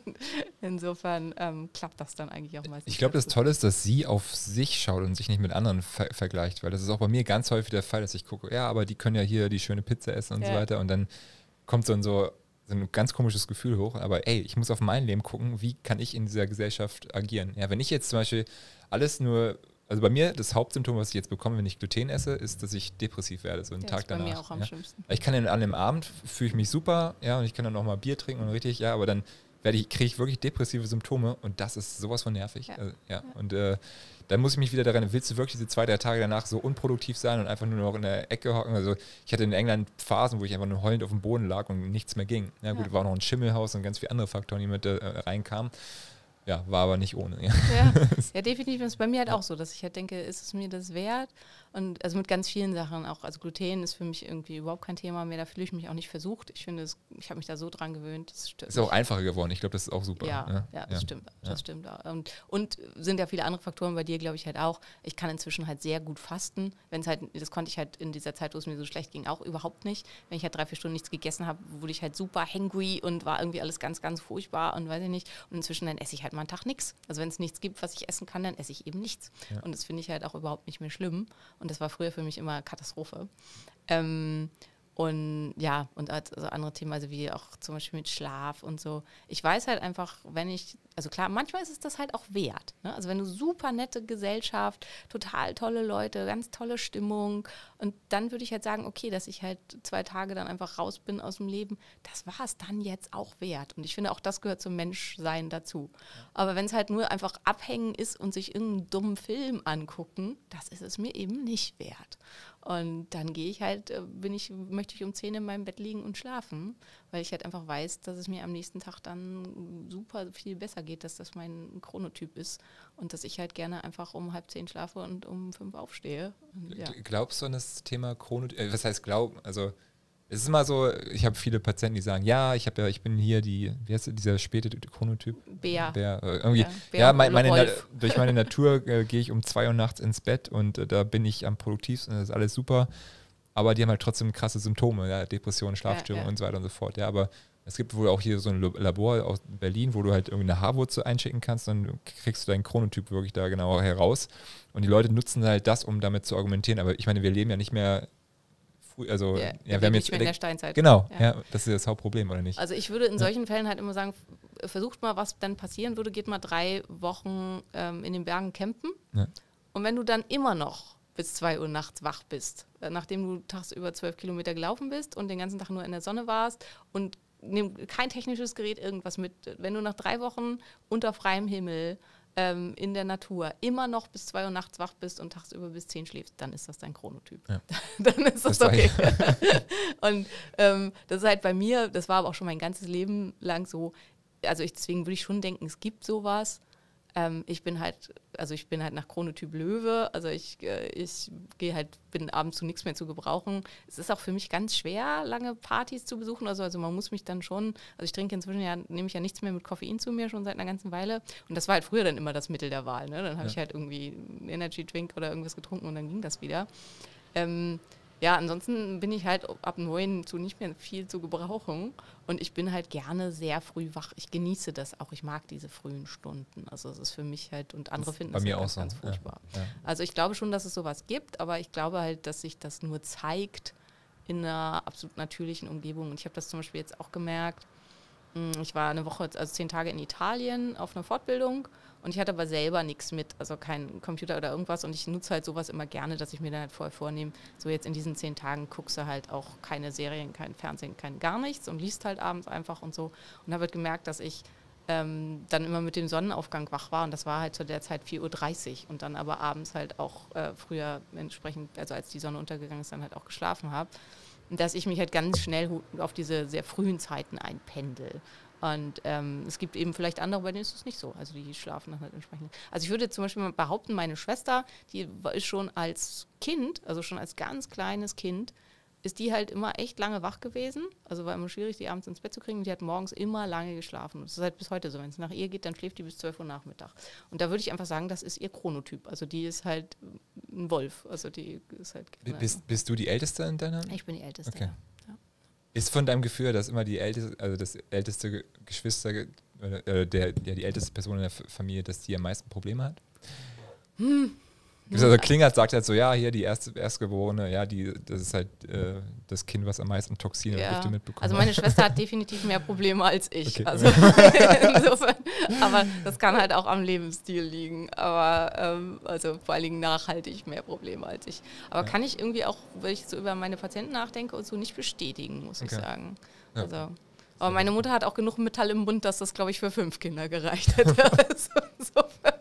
Insofern klappt das dann eigentlich auch meistens. Ich glaube, das Tolle ist, dass sie auf sich schaut und sich nicht mit anderen vergleicht, weil das ist auch bei mir ganz häufig der Fall, dass ich gucke, ja, aber die können ja hier die schöne Pizza essen und so weiter und dann kommt so ein ganz komisches Gefühl hoch, aber ey, ich muss auf mein Leben gucken, wie kann ich in dieser Gesellschaft agieren. Ja, wenn ich jetzt zum Beispiel alles nur, also bei mir das Hauptsymptom, was ich jetzt bekomme, wenn ich Gluten esse, ist, dass ich depressiv werde, so einen Tag danach. Das ist bei mir auch am schlimmsten. Ich kann an dem Abend, fühle ich mich super, ja, und ich kann dann auch mal Bier trinken und richtig, ja, aber dann kriege ich wirklich depressive Symptome und das ist sowas von nervig. Ja. Und dann muss ich mich wieder daran, willst du wirklich diese 2, 3 Tage danach so unproduktiv sein und einfach nur noch in der Ecke hocken? Also ich hatte in England Phasen, wo ich einfach nur heulend auf dem Boden lag und nichts mehr ging. Ja gut, war noch ein Schimmelhaus und ganz viele andere Faktoren, die mit reinkamen. Ja, war aber nicht ohne. Ja, definitiv ist es bei mir halt auch so, dass ich halt denke, ist es mir das wert? Und also mit ganz vielen Sachen auch, also Gluten ist für mich irgendwie überhaupt kein Thema mehr, da fühle ich mich auch nicht versucht. Ich finde, ich habe mich da so dran gewöhnt. Ist auch einfacher geworden, ich glaube, das ist auch super. Ja, das stimmt. Das stimmt. Und sind ja viele andere Faktoren bei dir, glaube ich, halt auch. Ich kann inzwischen halt sehr gut fasten. Das konnte ich halt in dieser Zeit, wo es mir so schlecht ging, auch überhaupt nicht. Wenn ich halt 3, 4 Stunden nichts gegessen habe, wurde ich halt super hangry und war irgendwie alles ganz, ganz furchtbar und weiß ich nicht. Und inzwischen dann esse ich halt mal einen Tag nichts. Also wenn es nichts gibt, was ich essen kann, dann esse ich eben nichts. Ja. Und das finde ich halt auch überhaupt nicht mehr schlimm. Und das war früher für mich immer Katastrophe. Und also andere Themen, also wie auch zum Beispiel mit Schlaf und so. Ich weiß halt einfach, also klar, manchmal ist es das halt auch wert. Ne? Also wenn du super nette Gesellschaft, total tolle Leute, ganz tolle Stimmung und dann würde ich halt sagen, okay, dass ich halt 2 Tage dann einfach raus bin aus dem Leben, das war es dann jetzt auch wert. Und ich finde auch, das gehört zum Menschsein dazu. Aber wenn es halt nur einfach abhängen ist und sich irgendeinen dummen Film angucken, das ist es mir eben nicht wert. Und dann gehe ich halt, möchte ich um 10 in meinem Bett liegen und schlafen, weil ich halt einfach weiß, dass es mir am nächsten Tag dann super viel besser geht, dass das mein Chronotyp ist und dass ich halt gerne einfach um 9:30 schlafe und um 5 aufstehe. Und, ja. Glaubst du an das Thema Chronotyp? Was heißt glauben? Also es ist immer so, ich habe viele Patienten, die sagen, ja, ich bin hier wie heißt dieser späte Chronotyp? Bär. Irgendwie. Durch meine Natur gehe ich um 2 Uhr nachts ins Bett und da bin ich am produktivsten, das ist alles super. Aber die haben halt trotzdem krasse Symptome, ja, Depressionen, Schlafstörungen und so weiter und so fort. Ja, aber es gibt wohl auch hier so ein Labor aus Berlin, wo du halt irgendwie eine Haarwurzel einschicken kannst, dann kriegst du deinen Chronotyp wirklich da genau heraus. Und die Leute nutzen halt das, um damit zu argumentieren. Aber ich meine, wir leben ja nicht mehr wir haben jetzt in der Steinzeit. Genau, das ist das Hauptproblem, oder nicht? Also ich würde in solchen Fällen halt immer sagen, versucht mal, was dann passieren würde, geht mal 3 Wochen in den Bergen campen. Ja. Und wenn du dann immer noch bis 2 Uhr nachts wach bist, nachdem du tagsüber 12 Kilometer gelaufen bist und den ganzen Tag nur in der Sonne warst und kein technisches Gerät, irgendwas mit, wenn du nach 3 Wochen unter freiem Himmel in der Natur immer noch bis 2 Uhr nachts wach bist und tagsüber bis 10 schläfst, dann ist das dein Chronotyp. Ja. Dann ist das okay. Und das ist halt bei mir, das war aber auch schon mein ganzes Leben lang so, also deswegen würde ich schon denken, es gibt sowas. Ich bin halt nach Chronotyp Löwe, also ich bin abends zu nichts mehr zu gebrauchen. Es ist auch für mich ganz schwer, lange Partys zu besuchen, also man muss mich dann schon, also ich trinke inzwischen nehme ich ja nichts mehr mit Koffein zu mir, schon seit einer ganzen Weile und das war halt früher dann immer das Mittel der Wahl, ne? Dann habe ich halt irgendwie einen Energy Drink oder irgendwas getrunken und dann ging das wieder. Ansonsten bin ich halt ab 9 zu nicht mehr viel zu gebrauchen und ich bin halt gerne sehr früh wach. Ich genieße das auch. Ich mag diese frühen Stunden. Also es ist für mich halt, und andere finden das halt ganz furchtbar. Ja. Also ich glaube schon, dass es sowas gibt, aber ich glaube halt, dass sich das nur zeigt, in einer absolut natürlichen Umgebung. Und ich habe das zum Beispiel jetzt auch gemerkt. Ich war eine Woche, also 10 Tage in Italien auf einer Fortbildung und ich hatte aber selber nichts mit, also kein Computer oder irgendwas und ich nutze halt sowas immer gerne, dass ich mir dann halt vorher vornehme, so jetzt in diesen 10 Tagen guckst du halt auch keine Serien, kein Fernsehen, kein gar nichts und liest halt abends einfach und so und habe halt gemerkt, dass ich dann immer mit dem Sonnenaufgang wach war und das war halt zu der Zeit 4:30 Uhr und dann aber abends halt auch früher entsprechend, also als die Sonne untergegangen ist, dann halt auch geschlafen habe. Dass ich mich halt ganz schnell auf diese sehr frühen Zeiten einpendel. Und es gibt eben vielleicht andere, bei denen ist es nicht so. Also die schlafen dann halt entsprechend. Also ich würde zum Beispiel mal behaupten, meine Schwester, die ist schon als Kind, also schon als ganz kleines Kind, ist die halt immer echt lange wach gewesen. Also war immer schwierig, die abends ins Bett zu kriegen. Die hat morgens immer lange geschlafen. Das ist halt bis heute so. Wenn es nach ihr geht, dann schläft die bis 12 Uhr Nachmittag. Und da würde ich einfach sagen, das ist ihr Chronotyp. Also die ist halt ein Wolf. Also die ist halt... Bist du die Älteste in deiner? Ich bin die Älteste, okay. Ja. Ist von deinem Gefühl, dass immer die älteste, also das älteste Geschwister, die älteste Person in der Familie, dass die am meisten Probleme hat? Also Klingert sagt halt so, ja, hier die Erstgeborene, ja, das ist halt das Kind, was am meisten Toxine und Gifte mitbekommt. Also meine Schwester hat definitiv mehr Probleme als ich. Okay. Also insofern, aber das kann halt auch am Lebensstil liegen. Aber also vor allen Dingen nachhaltig mehr Probleme als ich. Aber kann ich irgendwie auch, wenn ich so über meine Patienten nachdenke und so, nicht bestätigen, muss ich sagen. Ja. Also, aber meine Mutter hat auch genug Metall im Mund, dass das, glaube ich, für 5 Kinder gereicht hätte. Also insofern.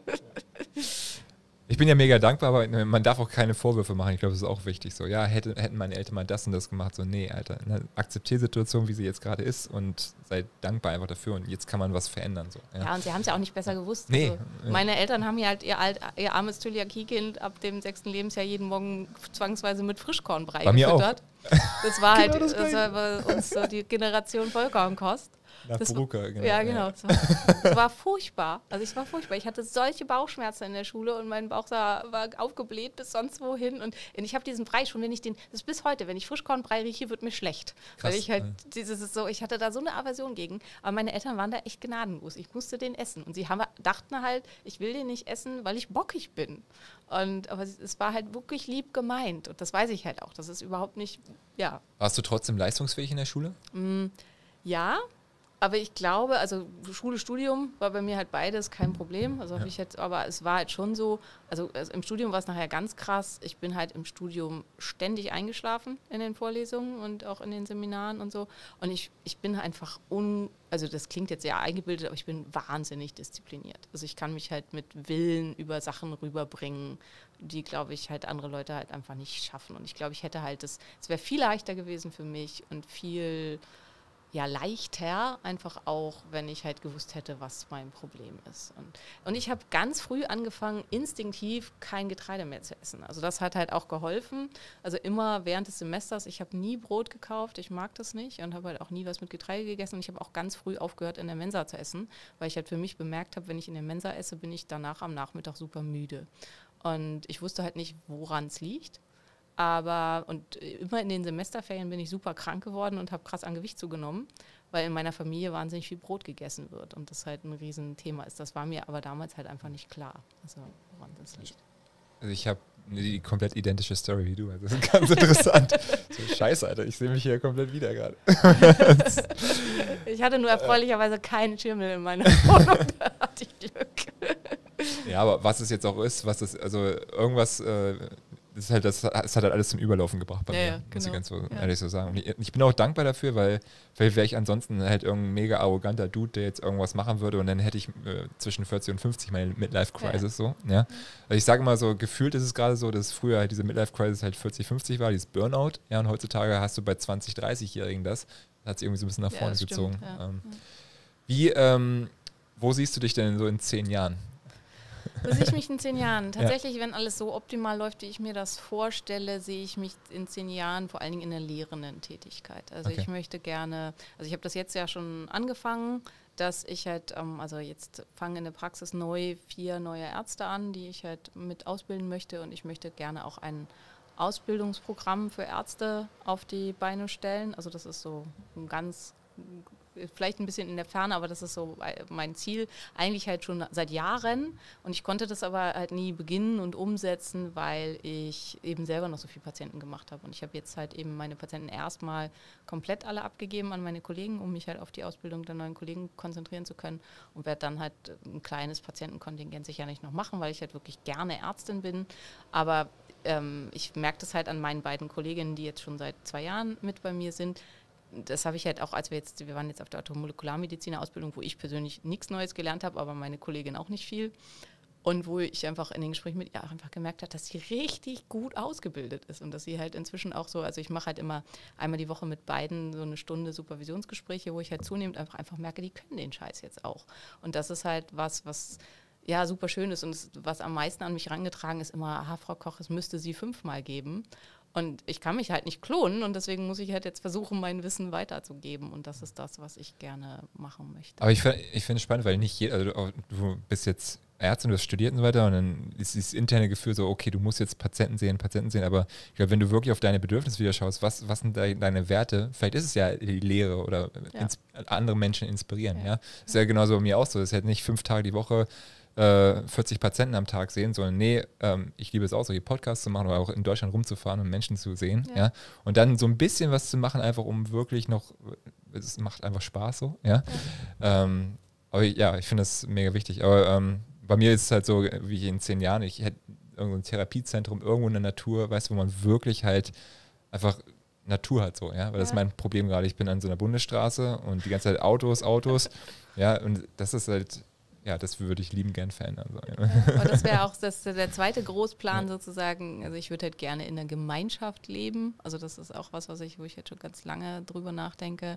Ich bin ja mega dankbar, aber man darf auch keine Vorwürfe machen. Ich glaube, das ist auch wichtig. So, ja, hätten meine Eltern mal das und das gemacht. So, nee, Alter, akzeptiere die Situation, wie sie jetzt gerade ist und sei dankbar einfach dafür. Und jetzt kann man was verändern. So, ja, und sie haben es ja auch nicht besser gewusst. Nee. Also, meine Eltern haben ja halt ihr armes Zöliakiekind ab dem 6. Lebensjahr jeden Morgen zwangsweise mit Frischkornbrei gefüttert. Das war halt das war bei uns so die Generation Vollkornkost. Nach Brucker, genau. Ja, genau. Es war furchtbar. Also ich war furchtbar. Ich hatte solche Bauchschmerzen in der Schule und mein Bauch war aufgebläht bis sonst wohin. Und ich habe diesen Brei schon, das ist bis heute, wenn ich Frischkornbrei rieche, wird mir schlecht. Krass, weil ich halt, ich hatte da so eine Aversion gegen. Aber meine Eltern waren da echt gnadenlos. Ich musste den essen. Und sie dachten halt, ich will den nicht essen, weil ich bockig bin. Aber es war halt wirklich lieb gemeint. Und das weiß ich halt auch. Das ist überhaupt nicht, ja. Warst du trotzdem leistungsfähig in der Schule? Ja. Aber ich glaube, also Schule, Studium war bei mir halt beides kein Problem. Also aber es war halt schon so, also im Studium war es nachher ganz krass. Ich bin halt im Studium ständig eingeschlafen in den Vorlesungen und auch in den Seminaren und so. Und ich bin einfach also das klingt jetzt sehr eingebildet, aber ich bin wahnsinnig diszipliniert. Also ich kann mich halt mit Willen über Sachen rüberbringen, die, glaube ich, halt andere Leute halt einfach nicht schaffen. Und ich glaube, ich hätte halt es wäre viel leichter gewesen für mich und viel leichter, einfach auch, wenn ich halt gewusst hätte, was mein Problem ist. Und ich habe ganz früh angefangen, instinktiv kein Getreide mehr zu essen. Also das hat halt auch geholfen. Also immer während des Semesters, ich habe nie Brot gekauft, ich mag das nicht und habe halt auch nie was mit Getreide gegessen. Und ich habe auch ganz früh aufgehört, in der Mensa zu essen, weil ich halt für mich bemerkt habe, wenn ich in der Mensa esse, bin ich danach am Nachmittag super müde. Und ich wusste halt nicht, woran es liegt. Und immer in den Semesterferien bin ich super krank geworden und habe krass an Gewicht zugenommen, weil in meiner Familie wahnsinnig viel Brot gegessen wird und das halt ein Riesenthema ist. Das war mir aber damals halt einfach nicht klar, also woran das liegt. Also ich habe die komplett identische Story wie du, also das ist ganz interessant. So, Scheiße, Alter, ich sehe mich hier komplett wieder gerade. Ich hatte nur erfreulicherweise keinen Schimmel in meiner Wohnung, da hatte ich Glück. Ja, aber was es jetzt auch ist, also irgendwas... Das hat halt alles zum Überlaufen gebracht bei mir, muss ich ganz so ehrlich so sagen. Und ich bin auch dankbar dafür, weil vielleicht wäre ich ansonsten halt irgendein mega arroganter Dude, der jetzt irgendwas machen würde und dann hätte ich zwischen 40 und 50 meine Midlife-Crisis so. Ja. Also ich sage mal so, gefühlt ist es gerade so, dass früher halt diese Midlife-Crisis halt 40, 50 war, dieses Burnout. Ja, und heutzutage hast du bei 20, 30-Jährigen das hat sich irgendwie so ein bisschen nach vorne gezogen. Ja. Wo siehst du dich denn so in 10 Jahren? Wo sehe ich mich in 10 Jahren? Tatsächlich, wenn alles so optimal läuft, wie ich mir das vorstelle, sehe ich mich in 10 Jahren vor allen Dingen in der lehrenden Tätigkeit. Also ich möchte gerne, also ich habe das jetzt ja schon angefangen, dass ich halt, also jetzt fangen in der Praxis 4 neue Ärzte an, die ich halt mit ausbilden möchte und ich möchte gerne auch ein Ausbildungsprogramm für Ärzte auf die Beine stellen. Also das ist so ein ganz vielleicht ein bisschen in der Ferne, aber das ist so mein Ziel, eigentlich halt schon seit Jahren. Und ich konnte das aber halt nie beginnen und umsetzen, weil ich eben selber noch so viele Patienten gemacht habe. Und ich habe jetzt halt eben meine Patienten erstmal komplett alle abgegeben an meine Kollegen, um mich halt auf die Ausbildung der neuen Kollegen konzentrieren zu können und werde dann halt ein kleines Patientenkontingent sicher nicht noch machen, weil ich halt wirklich gerne Ärztin bin. Aber ich merke das halt an meinen beiden Kolleginnen, die jetzt schon seit 2 Jahren mit bei mir sind. Das habe ich halt auch, als wir waren jetzt auf der Automolekularmediziner-Ausbildung, wo ich persönlich nichts Neues gelernt habe, aber meine Kollegin auch nicht viel. Und wo ich einfach in den Gesprächen mit ihr auch einfach gemerkt habe, dass sie richtig gut ausgebildet ist und dass sie halt inzwischen auch so, also ich mache halt immer einmal die Woche mit beiden so eine Stunde Supervisionsgespräche, wo ich halt zunehmend einfach merke, die können den Scheiß jetzt auch. Und das ist halt was ja, super schön ist und was am meisten an mich herangetragen ist, immer, Frau Koch, es müsste sie 5-mal geben. Und ich kann mich halt nicht klonen und deswegen muss ich halt jetzt versuchen, mein Wissen weiterzugeben. Und das ist das, was ich gerne machen möchte. Aber ich finde es spannend, weil nicht jeder, also du bist jetzt Ärztin, du hast studiert und so weiter und dann ist dieses interne Gefühl so, okay, du musst jetzt Patienten sehen, aber ich glaube, wenn du wirklich auf deine Bedürfnisse wieder schaust, was sind deine Werte, vielleicht ist es ja die Lehre oder andere Menschen inspirieren. Ja. Das ist ja genauso bei mir auch so, das ist halt nicht 5 Tage die Woche 40 Patienten am Tag sehen, sondern ich liebe es auch, solche Podcasts zu machen oder auch in Deutschland rumzufahren und Menschen zu sehen. Ja. Und dann so ein bisschen was zu machen, einfach um wirklich noch, es macht einfach Spaß so. Ja. Aber ja, ich finde das mega wichtig. Aber bei mir ist es halt so, wie in 10 Jahren, ich hätte irgendein Therapiezentrum irgendwo in der Natur, weißt du, wo man wirklich halt einfach Natur hat so, ja, weil das ist mein Problem gerade. Ich bin an so einer Bundesstraße und die ganze Zeit Autos, ja, und das ist halt, ja, das würde ich lieben gern verändern. So. Ja, aber das wäre auch der zweite Großplan sozusagen. Also ich würde halt gerne in einer Gemeinschaft leben. Also das ist auch was wo ich jetzt schon ganz lange drüber nachdenke.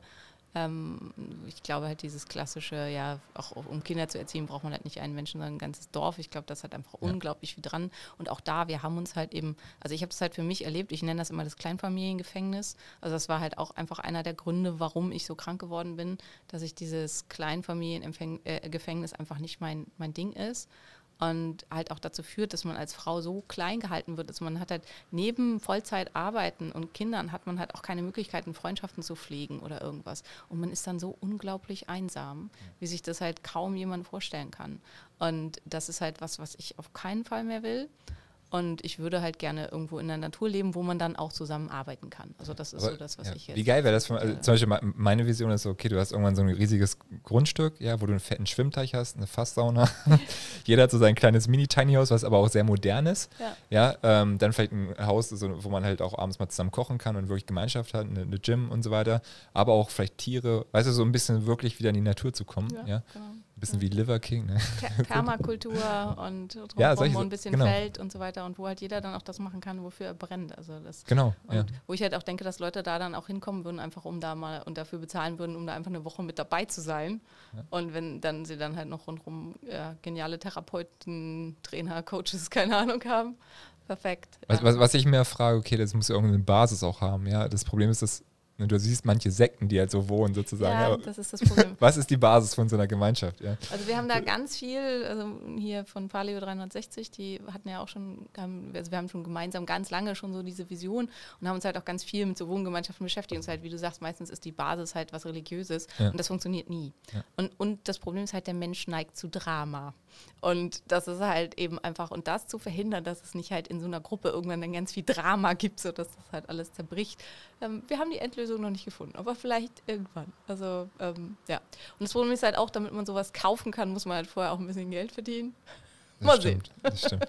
Ich glaube halt dieses klassische, ja, auch um Kinder zu erziehen, braucht man halt nicht einen Menschen, sondern ein ganzes Dorf. Ich glaube, das hat einfach unglaublich viel dran. Und auch da, wir haben uns halt eben, also ich habe das halt für mich erlebt, ich nenne das immer das Kleinfamiliengefängnis. Also das war halt auch einfach einer der Gründe, warum ich so krank geworden bin, dass ich dieses Kleinfamiliengefängnis einfach nicht mein Ding ist. Und halt auch dazu führt, dass man als Frau so klein gehalten wird, dass man hat halt neben Vollzeitarbeiten und Kindern hat man halt auch keine Möglichkeiten, Freundschaften zu pflegen oder irgendwas. Und man ist dann so unglaublich einsam, wie sich das halt kaum jemand vorstellen kann. Und das ist halt was ich auf keinen Fall mehr will. Und ich würde halt gerne irgendwo in der Natur leben, wo man dann auch zusammenarbeiten kann. Also das ist so das, was ich jetzt... Wie geil wäre das? Also zum Beispiel meine Vision ist so, okay, du hast irgendwann so ein riesiges Grundstück, ja, wo du einen fetten Schwimmteich hast, eine Fasssauna. Jeder hat so sein kleines Mini-Tiny-Haus, was aber auch sehr modern ist. Ja, dann vielleicht ein Haus, wo man halt auch abends mal zusammen kochen kann und wirklich Gemeinschaft hat, eine Gym und so weiter. Aber auch vielleicht Tiere, weißt du, so ein bisschen wirklich wieder in die Natur zu kommen. Ja, genau. Ein bisschen wie Liver King. Ne? Permakultur und drumherum und ein bisschen Feld und so weiter. Und wo halt jeder dann auch das machen kann, wofür er brennt. Also das, wo ich halt auch denke, dass Leute da dann auch hinkommen würden, einfach um da mal und dafür bezahlen würden, um da einfach eine Woche mit dabei zu sein. Ja. Und wenn dann sie dann halt noch rundherum geniale Therapeuten, Trainer, Coaches, keine Ahnung haben. Perfekt. Was ich mir frage, okay, das muss ja irgendeine Basis auch haben. Ja, das Problem ist, dass du siehst manche Sekten, die halt so wohnen sozusagen. Ja, das ist das Problem. Was ist die Basis von so einer Gemeinschaft? Ja. Also wir haben da ganz viel, also hier von Paleo 360, die hatten ja auch schon, wir haben schon gemeinsam ganz lange schon so diese Vision und haben uns halt auch ganz viel mit so Wohngemeinschaften beschäftigt. Und halt, wie du sagst, meistens ist die Basis halt was Religiöses und das funktioniert nie. Ja. Und das Problem ist halt, der Mensch neigt zu Drama. Und das ist halt eben einfach, und das zu verhindern, dass es nicht halt in so einer Gruppe irgendwann dann ganz viel Drama gibt, sodass das halt alles zerbricht. Wir haben die Endlösung noch nicht gefunden, aber vielleicht irgendwann. Also, ja. Und das Problem ist halt auch, damit man sowas kaufen kann, muss man halt vorher auch ein bisschen Geld verdienen. Mal sehen. Das stimmt.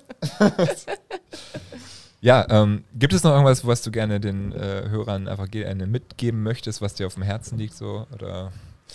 Ja, gibt es noch irgendwas, was du gerne den Hörern einfach mitgeben möchtest, was dir auf dem Herzen liegt, so, oder...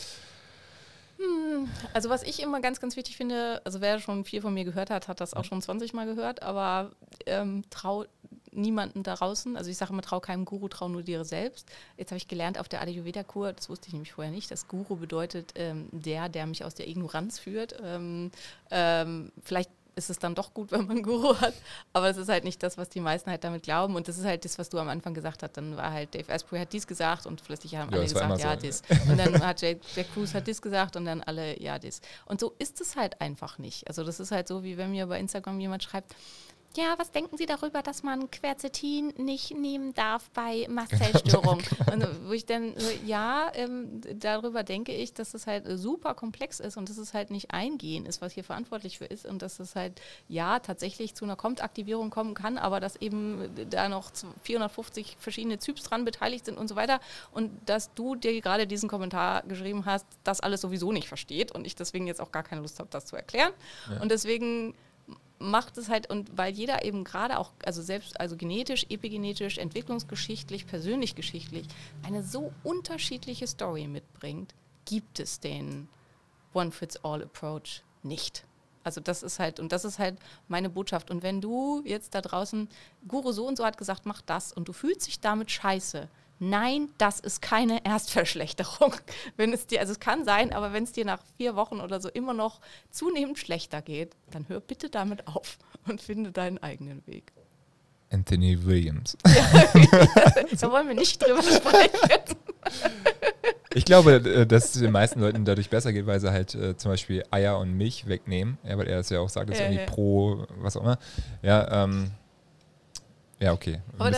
Also was ich immer ganz, ganz wichtig finde, also wer schon viel von mir gehört hat, hat das auch schon 20 Mal gehört, aber trau niemanden da draußen, also ich sage immer, trau keinem Guru, trau nur dir selbst. Jetzt habe ich gelernt auf der Ayurveda-Kur, das wusste ich nämlich vorher nicht, dass Guru bedeutet der mich aus der Ignoranz führt. Vielleicht ist es dann doch gut, wenn man einen Guru hat, aber es ist halt nicht das, was die meisten halt damit glauben und das ist halt das, was du am Anfang gesagt hast, dann war halt Dave Asprey hat dies gesagt und plötzlich haben alle gesagt, ja, das. Und dann hat Jack Kruse hat das gesagt und dann alle, ja, das. Und so ist es halt einfach nicht. Also das ist halt so, wie wenn mir bei Instagram jemand schreibt, ja, was denken Sie darüber, dass man Quercetin nicht nehmen darf bei Mastzellstörungen? Und wo ich dann, darüber denke ich, dass es halt super komplex ist und dass es halt nicht ein Gen ist, was hier verantwortlich für ist und dass es halt, tatsächlich zu einer COMT-Aktivierung kommen kann, aber dass eben da noch 450 verschiedene Zyps dran beteiligt sind und so weiter und dass du dir gerade diesen Kommentar geschrieben hast, das alles sowieso nicht versteht und ich deswegen jetzt auch gar keine Lust habe, das zu erklären. Ja. Und deswegen macht es halt, und weil jeder eben gerade auch, also genetisch, epigenetisch, entwicklungsgeschichtlich, persönlich geschichtlich, eine so unterschiedliche Story mitbringt, gibt es den One-Fits-All-Approach nicht. Also das ist halt meine Botschaft. Und wenn du jetzt da draußen, Guru so und so hat gesagt, mach das und du fühlst dich damit scheiße, nein, das ist keine Erstverschlechterung. Es kann sein, aber wenn es dir nach 4 Wochen oder so immer noch zunehmend schlechter geht, dann hör bitte damit auf und finde deinen eigenen Weg. Anthony Williams. Da wollen wir nicht drüber sprechen. Ich glaube, dass es den meisten Leuten dadurch besser geht, weil sie halt zum Beispiel Eier und Milch wegnehmen. Ja, weil er das ja auch sagt, das ist irgendwie pro, was auch immer. Ja, okay. Aber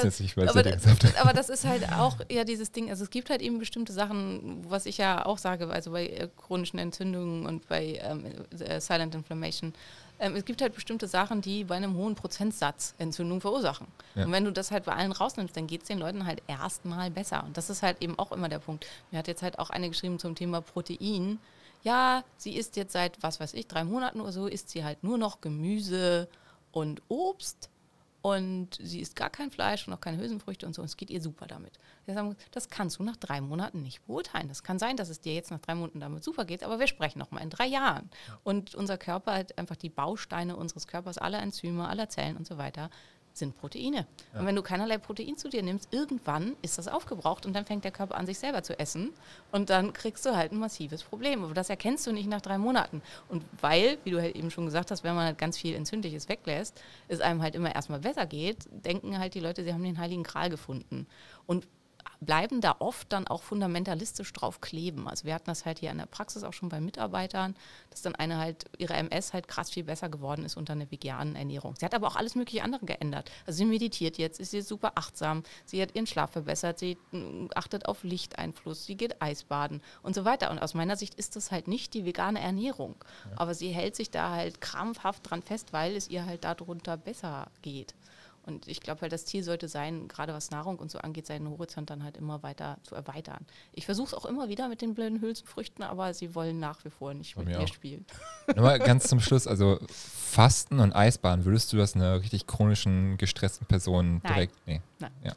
das ist halt auch dieses Ding, also es gibt halt eben bestimmte Sachen, was ich ja auch sage, also bei chronischen Entzündungen und bei Silent Inflammation, es gibt halt bestimmte Sachen, die bei einem hohen Prozentsatz Entzündung verursachen. Ja. Und wenn du das halt bei allen rausnimmst, dann geht es den Leuten halt erstmal besser. Und das ist halt eben auch immer der Punkt. Mir hat jetzt halt auch eine geschrieben zum Thema Protein. Ja, sie isst jetzt seit, 3 Monaten oder so, isst sie halt nur noch Gemüse und Obst. Und sie isst gar kein Fleisch und auch keine Hülsenfrüchte und so. Und es geht ihr super damit. Das kannst du nach 3 Monaten nicht beurteilen. Das kann sein, dass es dir jetzt nach 3 Monaten damit super geht, aber wir sprechen nochmal in 3 Jahren. Und unser Körper hat einfach die Bausteine unseres Körpers, alle Enzyme, aller Zellen und so weiter, sind Proteine. Ja. Und wenn du keinerlei Protein zu dir nimmst, irgendwann ist das aufgebraucht und dann fängt der Körper an, sich selber zu essen und dann kriegst du halt ein massives Problem. Aber das erkennst du nicht nach 3 Monaten. Und weil, wie du halt eben schon gesagt hast, wenn man halt ganz viel Entzündliches weglässt, es einem halt immer erstmal besser geht, denken halt die Leute, sie haben den heiligen Gral gefunden. Und bleiben da oft dann auch fundamentalistisch drauf kleben. Also wir hatten das halt hier in der Praxis auch schon bei Mitarbeitern, dass dann eine halt, ihre MS halt krass viel besser geworden ist unter einer veganen Ernährung. Sie hat aber auch alles mögliche andere geändert. Also sie meditiert jetzt, ist sie super achtsam, sie hat ihren Schlaf verbessert, sie achtet auf Lichteinfluss, sie geht Eisbaden und so weiter. Und aus meiner Sicht ist das halt nicht die vegane Ernährung. Ja. Aber sie hält sich da halt krampfhaft dran fest, weil es ihr halt darunter besser geht. Und ich glaube halt, das Ziel sollte sein, gerade was Nahrung und so angeht, seinen Horizont dann halt immer weiter zu erweitern. Ich versuche es auch immer wieder mit den blöden Hülsenfrüchten, aber sie wollen nach wie vor nicht mit mir spielen. Nochmal ganz zum Schluss, also Fasten und Eisbaden, würdest du das einer richtig chronischen, gestressten Person direkt? Nein. Ja.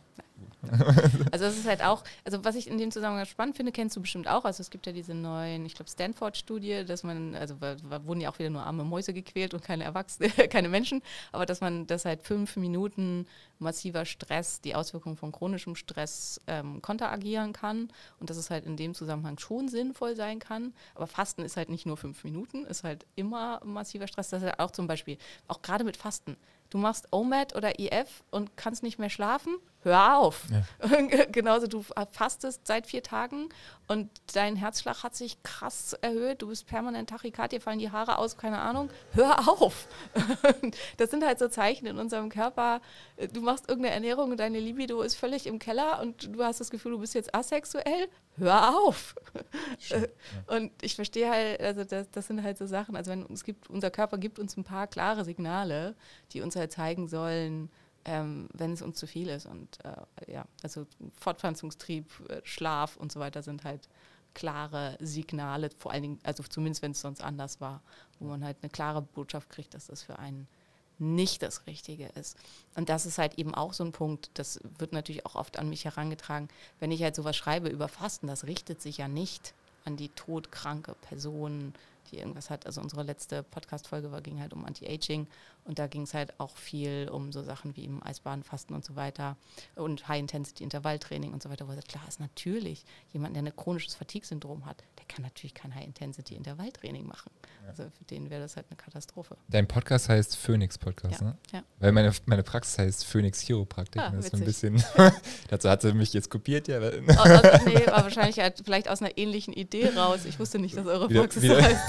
Also das ist halt auch, also was ich in dem Zusammenhang spannend finde, kennst du bestimmt auch, also es gibt ja diese neuen, ich glaube Stanford-Studie, dass man, also wurden ja auch wieder nur arme Mäuse gequält und keine Erwachsene, keine Menschen, aber dass halt 5 Minuten massiver Stress, die Auswirkungen von chronischem Stress konteragieren kann und dass es halt in dem Zusammenhang schon sinnvoll sein kann, aber Fasten ist halt nicht nur 5 Minuten, ist halt immer massiver Stress, das ist halt auch zum Beispiel, auch gerade mit Fasten, du machst OMAD oder IF und kannst nicht mehr schlafen, hör auf. Ja. Genauso, du fastest seit 4 Tagen und dein Herzschlag hat sich krass erhöht, du bist permanent Tachykard, dir fallen die Haare aus, keine Ahnung, hör auf. Das sind halt so Zeichen in unserem Körper, du machst irgendeine Ernährung und deine Libido ist völlig im Keller und du hast das Gefühl, du bist jetzt asexuell, hör auf. Ja. Und ich verstehe halt, also das sind halt so Sachen, also unser Körper gibt uns ein paar klare Signale, die uns halt zeigen sollen, wenn es uns zu viel ist. Und also Fortpflanzungstrieb, Schlaf und so weiter sind halt klare Signale, vor allen Dingen, also zumindest wenn es sonst anders war, wo man halt eine klare Botschaft kriegt, dass das für einen nicht das Richtige ist. Und das ist halt eben auch so ein Punkt, das wird natürlich auch oft an mich herangetragen, wenn ich halt sowas schreibe über Fasten, das richtet sich ja nicht an die todkranke Person, die irgendwas hat. Also unsere letzte Podcast-Folge ging halt um Anti-Aging und da ging es halt auch viel um so Sachen wie im Eisbaden, Fasten und so weiter und High-Intensity-Intervalltraining und so weiter, wo es klar ist, natürlich, jemand, der ein chronisches Fatigue-Syndrom hat, der kann natürlich kein High-Intensity-Intervalltraining machen. Ja. Also für den wäre das halt eine Katastrophe. Dein Podcast heißt Phoenix Podcast, ja, ne? Ja. Weil meine Praxis heißt Phoenix Chiropraktik. Das ist ein bisschen, dazu hat sie mich jetzt kopiert, ja. Nee, war wahrscheinlich halt vielleicht aus einer ähnlichen Idee raus. Ich wusste nicht, dass eure Praxis heißt.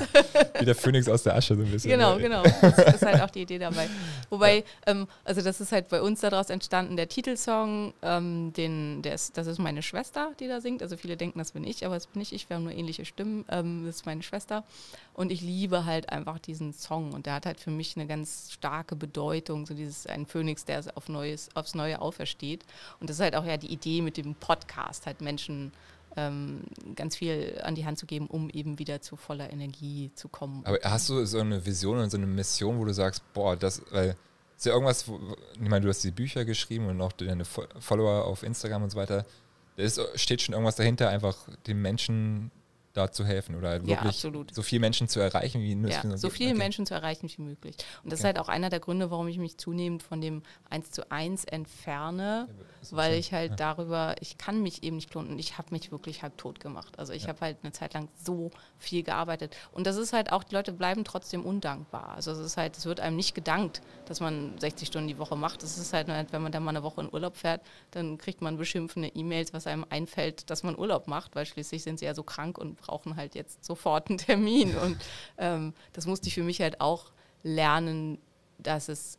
Wie der Phönix aus der Asche so ein bisschen. Genau. Das ist halt auch die Idee dabei. Wobei, also das ist halt bei uns daraus entstanden, der Titelsong, das ist meine Schwester, die da singt. Also viele denken, das bin ich, aber das bin nicht ich. Wir haben nur ähnliche Stimmen. Das ist meine Schwester. Und ich liebe halt einfach diesen Song. Und der hat halt für mich eine ganz starke Bedeutung. So ein Phönix, der aufs Neue aufersteht. Und das ist halt auch ja die Idee mit dem Podcast, halt Menschen ganz viel an die Hand zu geben, um eben wieder zu voller Energie zu kommen. Aber hast du so eine Vision und so eine Mission, wo du sagst, boah, weil ist ja irgendwas, ich meine, du hast die Bücher geschrieben und auch deine Follower auf Instagram und so weiter, steht schon irgendwas dahinter, einfach den Menschen da zu helfen oder halt wirklich so viele Menschen zu erreichen, wie nur so viele Menschen zu erreichen wie möglich. Und das ist halt auch einer der Gründe, warum ich mich zunehmend von dem 1:1 entferne, weil ich halt ich kann mich eben nicht klonen und ich habe mich wirklich halb tot gemacht. Also ich habe halt eine Zeit lang so viel gearbeitet. Und das ist halt auch, die Leute bleiben trotzdem undankbar. Also es wird einem nicht gedankt, dass man 60 Stunden die Woche macht. Es ist halt, wenn man dann mal eine Woche in Urlaub fährt, dann kriegt man beschimpfende E-Mails, was einem einfällt, dass man Urlaub macht, weil schließlich sind sie ja so krank und brauchen halt jetzt sofort einen Termin. Und das musste ich für mich halt auch lernen, dass es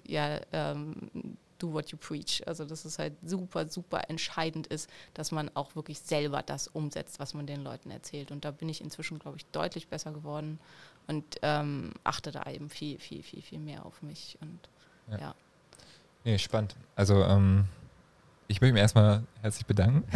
do what you preach. Also dass es halt super, super entscheidend ist, dass man auch wirklich selber das umsetzt, was man den Leuten erzählt. Und da bin ich inzwischen, glaube ich, deutlich besser geworden und achte da eben viel, viel, viel, viel mehr auf mich. Und ja. Nee, spannend. Also ich möchte mich erstmal herzlich bedanken.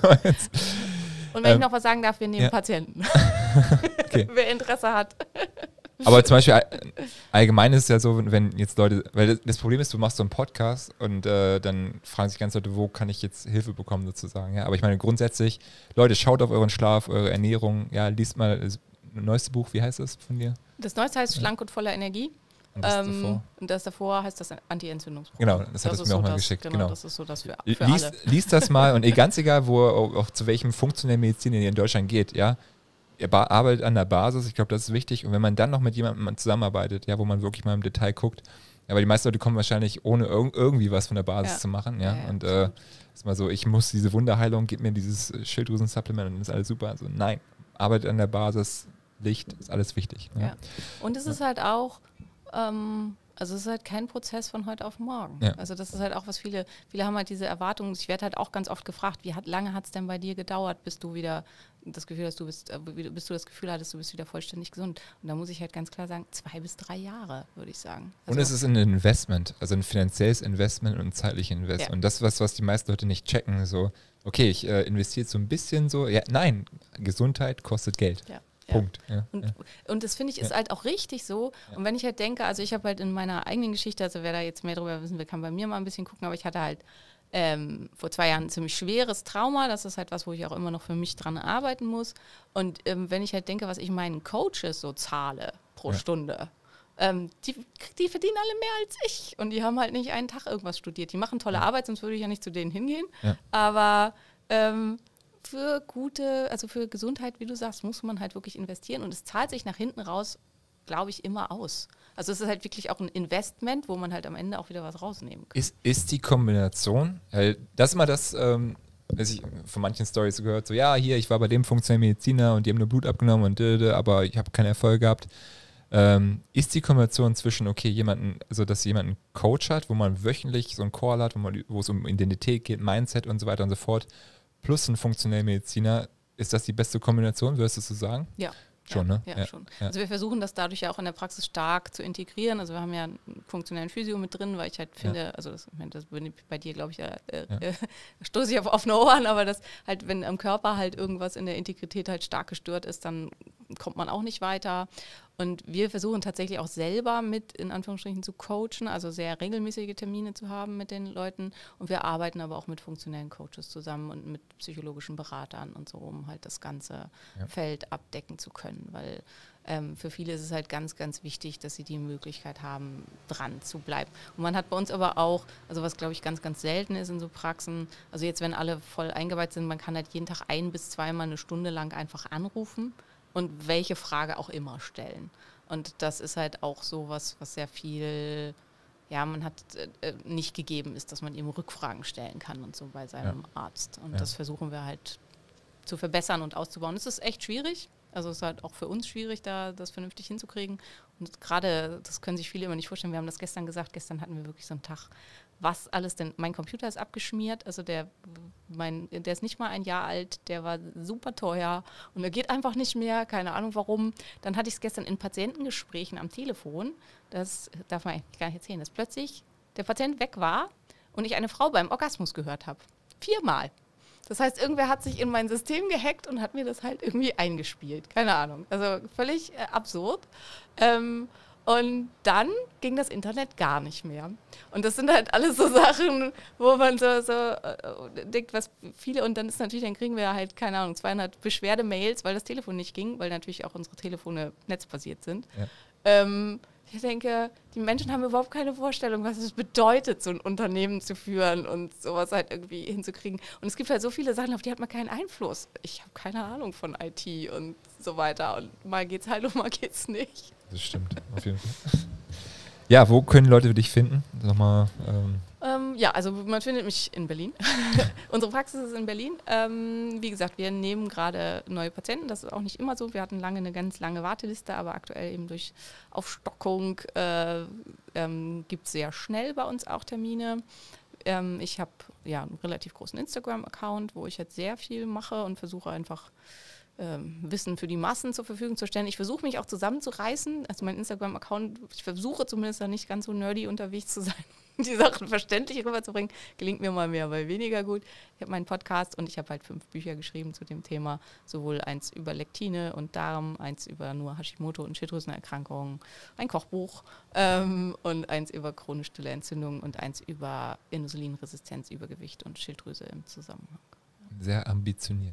Und wenn ich noch was sagen darf, wir nehmen Patienten. Okay. Wer Interesse hat. Aber zum Beispiel allgemein ist es ja so, wenn jetzt Leute, weil das Problem ist, du machst so einen Podcast und dann fragen sich ganz Leute, wo kann ich jetzt Hilfe bekommen sozusagen. Ja? Aber ich meine grundsätzlich, Leute, schaut auf euren Schlaf, eure Ernährung, liest mal das neueste Buch, wie heißt das von dir? Das neueste heißt Schlank und voller Energie. Und das davor heißt das Anti-Entzündungsprogramm. Genau, das hattest du mir auch mal geschickt. Genau, das ist so das für alle. Liest das mal und ganz egal, auch zu welchem funktionellen Medizin ihr in Deutschland geht, ja, ihr arbeitet an der Basis, ich glaube, das ist wichtig. Und wenn man dann noch mit jemandem zusammenarbeitet, ja, wo man wirklich mal im Detail guckt, aber die meisten Leute kommen wahrscheinlich ohne irgendwie was von der Basis zu machen, ja. Und ist mal so, ich muss diese Wunderheilung, gib mir dieses Schilddrüsen-Supplement und ist alles super. Also nein, arbeitet an der Basis, Licht, ist alles wichtig. Ja. Und es ist halt auch also es ist halt kein Prozess von heute auf morgen. Ja. Also das ist halt auch, was viele haben halt diese Erwartungen. Ich werde halt auch ganz oft gefragt, wie lange hat es denn bei dir gedauert, bis du wieder das Gefühl hast, bis du das Gefühl hattest, du bist wieder vollständig gesund. Und da muss ich halt ganz klar sagen, 2 bis 3 Jahre, würde ich sagen. Also und es ist ein Investment, also ein finanzielles Investment und ein zeitliches Investment. Ja. Und das ist was die meisten Leute nicht checken. So, okay, ich investiere jetzt so ein bisschen so. Ja, nein, Gesundheit kostet Geld. Ja. Punkt. Ja, und das finde ich ist halt auch richtig so. Ja. Und wenn ich halt denke, also ich habe halt in meiner eigenen Geschichte, also wer da jetzt mehr darüber wissen will, kann bei mir mal ein bisschen gucken, aber ich hatte halt vor 2 Jahren ein ziemlich schweres Trauma. Das ist halt was, wo ich auch immer noch für mich dran arbeiten muss. Und wenn ich halt denke, was ich meinen Coaches so zahle pro Stunde, die verdienen alle mehr als ich. Und die haben halt nicht einen Tag irgendwas studiert. Die machen tolle Arbeit, sonst würde ich ja nicht zu denen hingehen. Ja. Aber für für Gesundheit, wie du sagst, muss man halt wirklich investieren und es zahlt sich nach hinten raus, glaube ich, immer aus. Also es ist halt wirklich auch ein Investment, wo man halt am Ende auch wieder was rausnehmen kann. Ist die Kombination, das ist mal das, was ich von manchen Storys gehört, so hier, ich war bei dem funktionellen Mediziner und die haben nur Blut abgenommen und aber ich habe keinen Erfolg gehabt. Ist die Kombination zwischen, dass jemand einen Coach hat, wo man wöchentlich so einen Call hat, wo es um Identität geht, Mindset und so weiter und so fort, plus ein funktioneller Mediziner, ist das die beste Kombination, würdest du so sagen? Ja. Schon, ne? Ja, schon. Ja. Also wir versuchen das dadurch ja auch in der Praxis stark zu integrieren. Also wir haben ja einen funktionellen Physio mit drin, weil ich halt finde, also das bin bei dir, glaube ich, stoße ich auf offene Ohren, aber das halt, wenn am Körper halt irgendwas in der Integrität halt stark gestört ist, dann kommt man auch nicht weiter. Und wir versuchen tatsächlich auch selber mit, in Anführungsstrichen, zu coachen, also sehr regelmäßige Termine zu haben mit den Leuten. Und wir arbeiten aber auch mit funktionellen Coaches zusammen und mit psychologischen Beratern und so, um halt das ganze Feld abdecken zu können. Weil für viele ist es halt ganz, ganz wichtig, dass sie die Möglichkeit haben, dran zu bleiben. Und man hat bei uns aber auch, also was glaube ich ganz, ganz selten ist in so Praxen, also jetzt, wenn alle voll eingeweiht sind, man kann halt jeden Tag 1 bis 2 Mal eine Stunde lang einfach anrufen und welche Frage auch immer stellen. Und das ist halt auch so was sehr viel, man hat nicht gegeben ist, dass man eben Rückfragen stellen kann und so bei seinem Arzt. Und das versuchen wir halt zu verbessern und auszubauen. Es ist echt schwierig, Also es ist halt auch für uns schwierig, da das vernünftig hinzukriegen. Und gerade, das können sich viele immer nicht vorstellen, wir haben das gestern gesagt, gestern hatten wir wirklich so einen Tag, was alles denn, mein Computer ist abgeschmiert, also der ist nicht mal ein Jahr alt, der war super teuer und der geht einfach nicht mehr, keine Ahnung warum. Dann hatte ich es gestern in Patientengesprächen am Telefon, das darf man eigentlich gar nicht erzählen, dass plötzlich der Patient weg war und ich eine Frau beim Orgasmus gehört habe. 4-mal. Das heißt, irgendwer hat sich in mein System gehackt und hat mir das halt irgendwie eingespielt. Keine Ahnung. Also völlig absurd. Und dann ging das Internet gar nicht mehr. Und das sind halt alles so Sachen, wo man so denkt, was viele, und dann kriegen wir halt, keine Ahnung, 200 Beschwerdemails, weil das Telefon nicht ging, weil natürlich auch unsere Telefone netzbasiert sind. Ja. Ich denke, die Menschen haben überhaupt keine Vorstellung, was es bedeutet, so ein Unternehmen zu führen und sowas halt irgendwie hinzukriegen. Und es gibt halt so viele Sachen, auf die hat man keinen Einfluss. Ich habe keine Ahnung von IT und so weiter. Und mal geht's halt und mal geht's nicht. Das stimmt, auf jeden Fall. Ja, wo können Leute dich finden? Nochmal. Ja, also man findet mich in Berlin. Unsere Praxis ist in Berlin. Wie gesagt, wir nehmen gerade neue Patienten. Das ist auch nicht immer so. Wir hatten lange eine ganz lange Warteliste, aber aktuell eben durch Aufstockung gibt es sehr schnell bei uns auch Termine. Ich habe einen relativ großen Instagram-Account, wo ich jetzt sehr viel mache und versuche einfach Wissen für die Massen zur Verfügung zu stellen. Ich versuche mich auch zusammenzureißen. Also mein Instagram-Account, ich versuche zumindest da nicht ganz so nerdy unterwegs zu sein, die Sachen verständlich rüberzubringen. Gelingt mir mal mehr, mal weniger gut. Ich habe meinen Podcast und ich habe halt 5 Bücher geschrieben zu dem Thema. Sowohl eins über Lektine und Darm, eins über nur Hashimoto und Schilddrüsenerkrankungen, ein Kochbuch und eins über chronisch stille Entzündungen und eins über Insulinresistenz, Übergewicht und Schilddrüse im Zusammenhang. Sehr ambitioniert.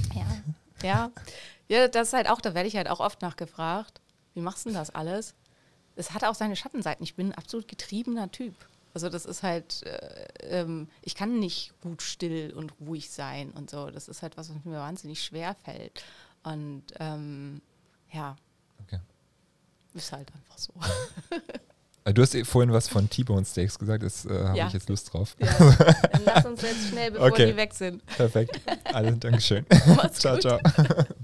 Ja, das ist halt auch, da werde ich halt auch oft nachgefragt, wie machst du denn das alles? Es hat auch seine Schattenseiten. Ich bin ein absolut getriebener Typ. Also das ist halt, ich kann nicht gut still und ruhig sein und so. Das ist halt was mir wahnsinnig schwer fällt. Und okay. Ist halt einfach so. Du hast vorhin was von T-Bone Steaks gesagt, das habe ich jetzt Lust drauf. Ja. Dann lass uns jetzt schnell, bevor die weg sind. Perfekt. Dankeschön. Mach's ciao, gut. ciao.